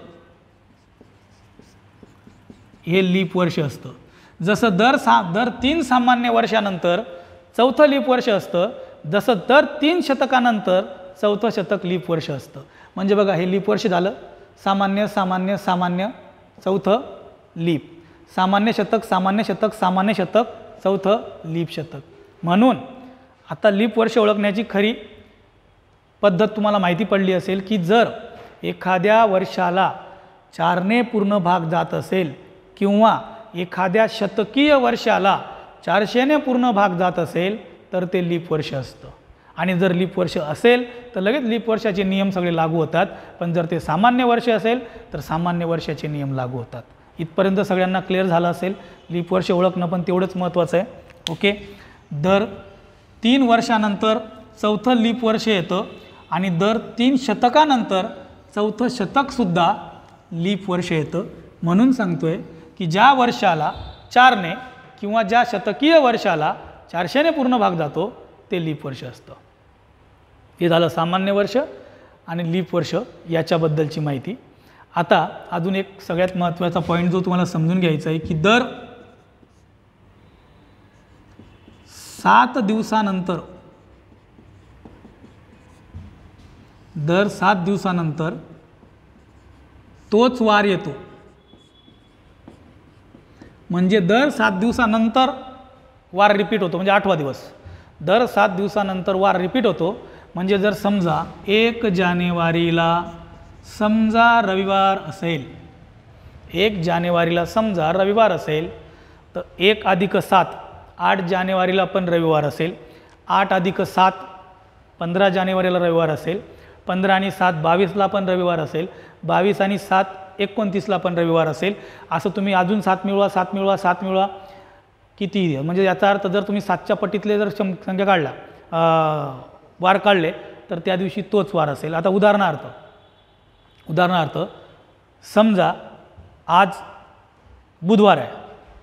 हे लीप वर्ष असतं. जसं दर 3 सामान्य वर्षानंतर चौथं लीप वर्ष असतं, जसं दर 3 शतकानंतर चौथं शतक लीप वर्ष असतं. म्हणजे बघा, हे लीप वर्ष झालं. सामान्य सामान्य सामान्य, चौथं लीप, सामान्य शतक सामान्य शतक सामान्य शतक, चौथं लीप शतक. म्हणून आता लीप वर्ष ओळखण्याची खरी पद्धत तुम्हाला माहिती पडली असेल की जर एखाद्या वर्षाला 4ने पूर्ण भाग जात असेल किंवा एखाद्या शतकीय वर्षाला 400ने पूर्ण भाग जात असेल तर ते लीप वर्ष असतं. आणि जर लीप वर्ष असेल तर लगेच लीप वर्षाचे नियम सगळे लागू होतात. पण जर ते सामान्य वर्ष असेल तर सामान्य वर्षाचे नियम लागू होतात. इथपर्यंत सगळ्यांना क्लिअर झालं असेल. लीप वर्ष ओळखणं पण तेवढंच महत्त्वाचं आहे. ओके. दर 3 वर्षानंतर चौथं लीप वर्ष येतं आणि दर 3 शतकानंतर चौथं शतकसुद्धा लीप वर्ष येतं. म्हणून सांगतोय की ज्या वर्षाला 4ने किंवा ज्या शतकीय वर्षाला 400ने पूर्ण भाग जातो ते लीप वर्ष असतं. हे झालं सामान्य वर्ष आणि लीप वर्ष याच्याबद्दलची माहिती. आता अजून एक सगळ्यात महत्त्वाचा पॉईंट जो तुम्हाला समजून घ्यायचा आहे की दर 7 दिवसानंतर तोच वार येतो. म्हणजे दर 7 दिवसानंतर वार रिपीट होतो, म्हणजे 8वा दिवस. दर 7 दिवसानंतर वार रिपीट होतो. म्हणजे जर समजा 1 जानेवारीला समजा रविवार असेल, 1 जानेवारीला समजा रविवार असेल, तर 1 + 7 8 जानेवारीला पण रविवार असेल. 8 + 7 15 जानेवारीला रविवार असेल. 15 आणि 7 22ला पण रविवार असेल. 22 आणि 7 29ला पण रविवार असेल. असं तुम्ही अजून 7 मिळवा किती, म्हणजे याचा अर्थ जर तुम्ही 7च्या पटीतले जर संख्या काढला, वार काढले, तर त्या दिवशी तोच वार असेल. आता उदाहरणार्थ समजा आज बुधवार आहे.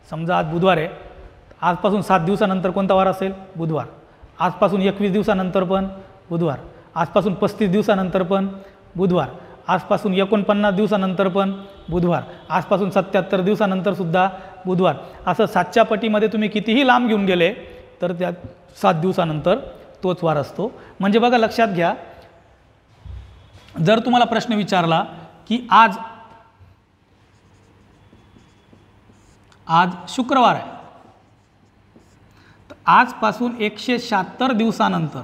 आजपासून 7 दिवसानंतर कोणता वार असेल? बुधवार. आजपासून 21 दिवसानंतर पण बुधवार. आजपासून 35 दिवसानंतर पण बुधवार. आजपासून 49 दिवसानंतर पण बुधवार. आजपासून 77 दिवसानंतर सुद्धा बुधवार. असं 7च्या पटीमध्ये तुम्ही कितीही लांब घेऊन गेले तर त्या 7 दिवसानंतर तोच वार असतो. म्हणजे बघा, लक्षात घ्या, जर तुम्हाला प्रश्न विचारला की आज शुक्रवार आहे, तर आजपासून 176 दिवसानंतर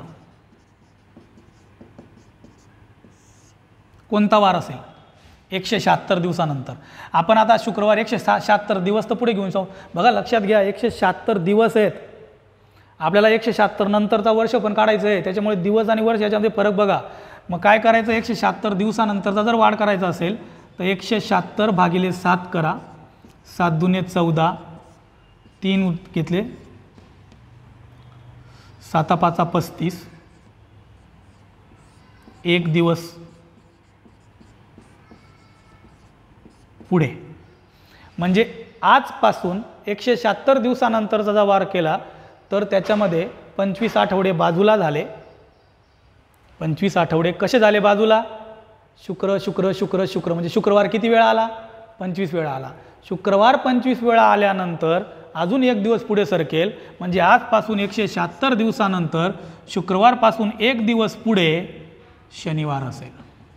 कोणता वार असेल? 176 दिवसानंतर. आपण आता शुक्रवार 176 दिवस तर पुढे घेऊन जाऊ. बघा, लक्षात घ्या, 176 दिवस आहेत. आपल्याला 176 नंतरचा वर्ष पण काढायचं आहे. त्याच्यामुळे दिवस आणि वर्ष याच्यामध्ये फरक बघा. मग काय करायचं? 176 दिवसानंतरचा जर वाढ करायचा असेल तर 176 भागिले 7 करा. 7 दुने 14, 3 घेतले, 7 5 35, 1 दिवस पुढे. म्हणजे आजपासून 176 दिवसानंतरचा जर वार केला तर त्याच्यामध्ये 25 आठवडे बाजूला झाले. 25 आठवडे कसे झाले बाजूला? शुक्र शुक्र शुक्र शुक्र, म्हणजे शुक्रवार किती वेळा आला? 25 वेळा आला. शुक्रवार 25 वेळा आल्यानंतर अजून 1 दिवस पुढे सरकेल. म्हणजे आजपासून 176 दिवसानंतर शुक्रवारपासून 1 दिवस पुढे शनिवार असेल.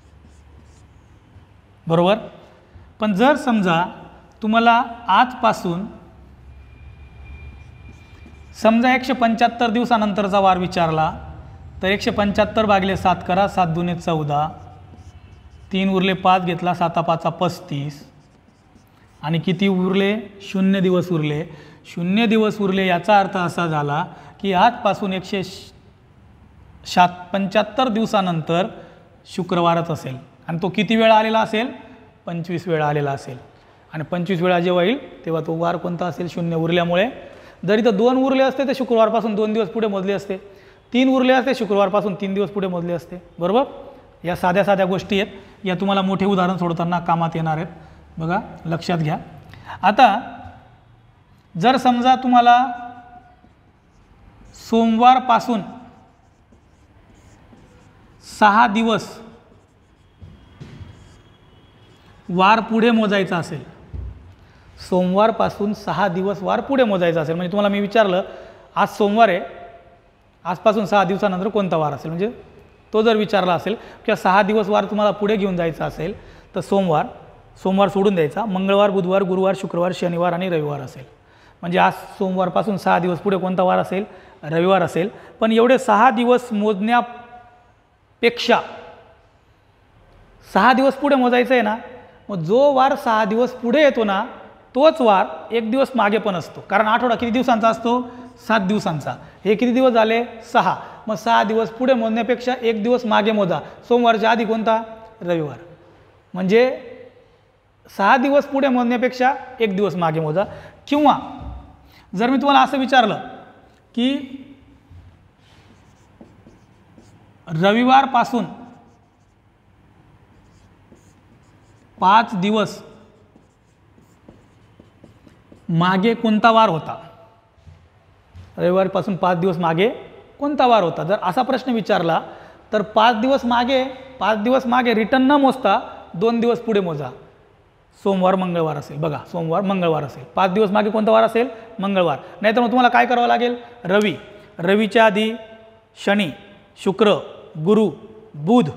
बरोबर? पण जर समजा तुम्हाला आजपासून समजा 175 दिवसानंतरचा वार विचारला तर 175 भागिले 7 करा. 7 दुने 14, 3 उरले, 5 घेतला, 7 5 35, आणि किती उरले? 0 दिवस उरले. 0 दिवस उरले याचा अर्थ असा झाला की आजपासून 175 दिवसानंतर शुक्रवारच असेल. आणि तो किती वेळा आलेला असेल? 25 वेळा आलेला असेल. आणि 25 वेळा जेव्हा येईल तेव्हा तो वार कोणता असेल? 0 उरल्यामुळे. जरी तर 2 उरले असते तर शुक्रवारपासून 2 दिवस पुढे मोजले असते. 3 उरले असते, शुक्रवारपासून 3 दिवस पुढे मोजले असते. बरोबर? या साध्या साध्या गोष्टी आहेत. या तुम्हाला मोठे उदाहरण सोडताना कामात येणार आहेत. बघा, लक्षात घ्या. आता जर समजा तुम्हाला सोमवारपासून 6 दिवस वार पुढे मोजायचा असेल, सोमवारपासून 6 दिवस वार पुढे मोजायचा असेल, म्हणजे तुम्हाला मी विचारलं आज सोमवार आहे, आजपासून 6 दिवसानंतर कोणता वार असेल, म्हणजे तो जर विचारला असेल किंवा 6 दिवस वार तुम्हाला पुढे घेऊन जायचा असेल तर सोमवार सोडून द्यायचा. मंगळवार, बुधवार, गुरुवार, शुक्रवार, शनिवार आणि रविवार असेल. म्हणजे आज सोमवारपासून 6 दिवस पुढे कोणता वार असेल? रविवार असेल. पण एवढे 6 दिवस मोजण्यापेक्षा 6 दिवस पुढे मोजायचं आहे ना, मग जो वार 6 दिवस पुढे येतो ना तोच वार 1 दिवस मागे पण असतो. कारण आठवडा किती दिवसांचा असतो? 7 दिवसांचा. हे किती दिवस झाले? 6. मग 6 दिवस पुढे मोजण्यापेक्षा 1 दिवस मागे मोजा. सोमवारच्या आधी कोणता? रविवार. म्हणजे 6 दिवस पुढे मोजण्यापेक्षा 1 दिवस मागे मोजा. किंवा जर मी तुम्हाला असं विचारलं की रविवारपासून 5 दिवस मागे कोणता वार होता? रविवारपासून 5 दिवस मागे कोणता वार होता? जर असा प्रश्न विचारला तर 5 दिवस मागे रिटर्न न मोजता 2 दिवस पुढे मोजा, सोमवार मंगळवार असेल बघा, सोमवार मंगळवार असेल, 5 दिवस मागे कोणता वार असेल? मंगळवार. नाहीतर मग तुम्हाला काय करावं लागेल? रवी, रवीच्या आधी शनी, शुक्र, गुरु, बुध,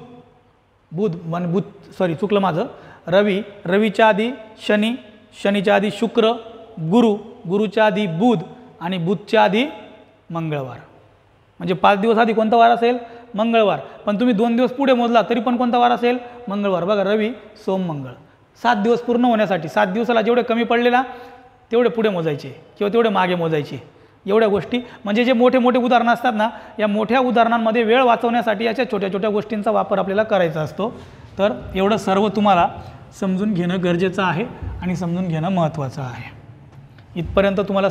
सॉरी चुकलं माझं, रवी, रवीच्या आधी शनी, शनीच्या आधी शुक्र, गुरु, गुरुच्या आधी बुध आणि बुधच्या आधी मंगळवार. म्हणजे 5 दिवस आधी कोणता वार असेल? मंगळवार. पण तुम्ही 2 दिवस पुढे मोजला तरी पण कोणता वार असेल? मंगळवार. बघा, रवी, सोम, मंगळ. 7 दिवस पूर्ण होण्यासाठी 7 दिवसाला जेवढे कमी पडले ना तेवढे पुढे मोजायचे किंवा तेवढे मागे मोजायचे. एवढ्या गोष्टी म्हणजे जे मोठे मोठे उदाहरणं असतात ना, या मोठ्या उदाहरणांमध्ये वेळ वाचवण्यासाठी याच्या छोट्या छोट्या गोष्टींचा वापर आपल्याला करायचा असतो. तर एवढं सर्व तुम्हाला समजून घेणं गरजेचं आहे आणि समजून घेणं महत्त्वाचं आहे. इथपर्यंत तुम्हाला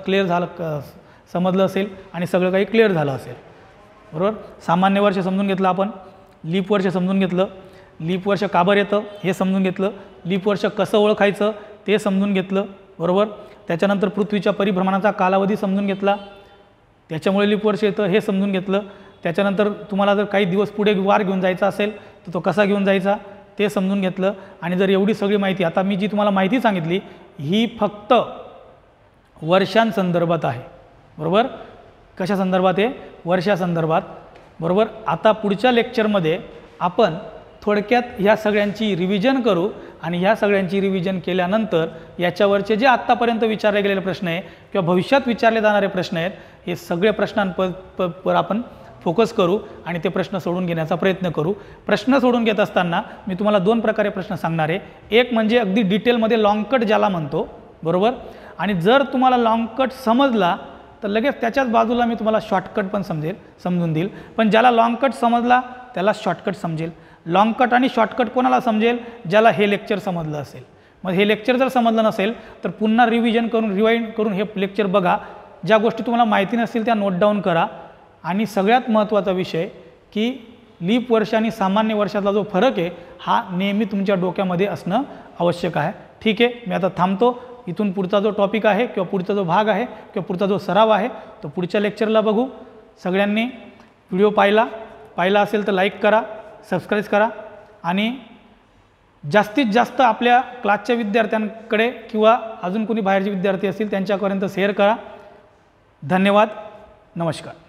समजलं असेल आणि सगळं काही क्लिअर झालं असेल, बरोबर. सामान्य वर्ष समजून घेतलं आपण, लीप वर्ष समजून घेतलं, लीप वर्ष का बरं येतं हे समजून घेतलं, लीप वर्ष कसं ओळखायचं ते समजून घेतलं, बरोबर. त्याच्यानंतर पृथ्वीच्या परिभ्रमणाचा कालावधी समजून घेतला, त्याच्यामुळे लीप वर्ष येतं हे समजून घेतलं. त्याच्यानंतर तुम्हाला जर काही दिवस पुढे वार घेऊन जायचा असेल तर तो कसा घेऊन जायचा ते समजून घेतलं. आणि जर एवढी सगळी माहिती, आता मी जी तुम्हाला माहिती सांगितली ही फक्त वर्षांसंदर्भात आहे, बरोबर. कशा संदर्भात आहे? वर्षासंदर्भात, बरोबर. आता पुढच्या लेक्चरमध्ये आपण थोडक्यात ह्या सगळ्यांची रिव्हिजन करू आणि ह्या सगळ्यांची रिव्हिजन केल्यानंतर याच्यावरचे जे आत्तापर्यंत विचारले गेलेले प्रश्न आहे किंवा भविष्यात विचारले जाणारे प्रश्न आहेत हे सगळे प्रश्नांवर आपण फोकस करू आणि ते प्रश्न सोडून घेण्याचा प्रयत्न करू. प्रश्न सोडून घेत असताना मी तुम्हाला 2 प्रकारे प्रश्न सांगणार आहे. एक म्हणजे अगदी डिटेलमध्ये लॉंग कट ज्याला म्हणतो, बरोबर. आणि जर तुम्हाला लॉंग कट समजला तर लगेच त्याच्याच बाजूला मी तुम्हाला शॉर्टकट पण समजून देईल. पण ज्याला लॉंग कट समजला त्याला शॉर्टकट समजेल. लॉंग कट आणि शॉर्टकट कोणाला समजेल? ज्याला हे लेक्चर समजलं असेल. मग हे लेक्चर जर समजलं नसेल तर पुन्हा रिव्हिजन करून रिवाइंड करून हे लेक्चर बघा. ज्या गोष्टी तुम्हाला माहिती नसतील त्या नोट डाऊन करा. आणि सगळ्यात महत्त्वाचा विषय की लीप वर्ष आणि सामान्य वर्षातला जो फरक आहे हा नेहमी तुमच्या डोक्यामध्ये असणं आवश्यक आहे. ठीक आहे, मी आता थांबतो. इथून पुढचा जो टॉपिक आहे किंवा पुढचा जो भाग आहे किंवा पुढचा जो सराव आहे तो पुढच्या लेक्चरला बघू. सगळ्यांनी व्हिडिओ पाहिला असेल तर लाईक करा, सबस्क्राईब करा आणि जास्तीत जास्त आपल्या क्लासच्या विद्यार्थ्यांकडे किंवा अजून कोणी बाहेरचे विद्यार्थी असतील त्यांच्यापर्यंत शेअर करा. धन्यवाद. नमस्कार.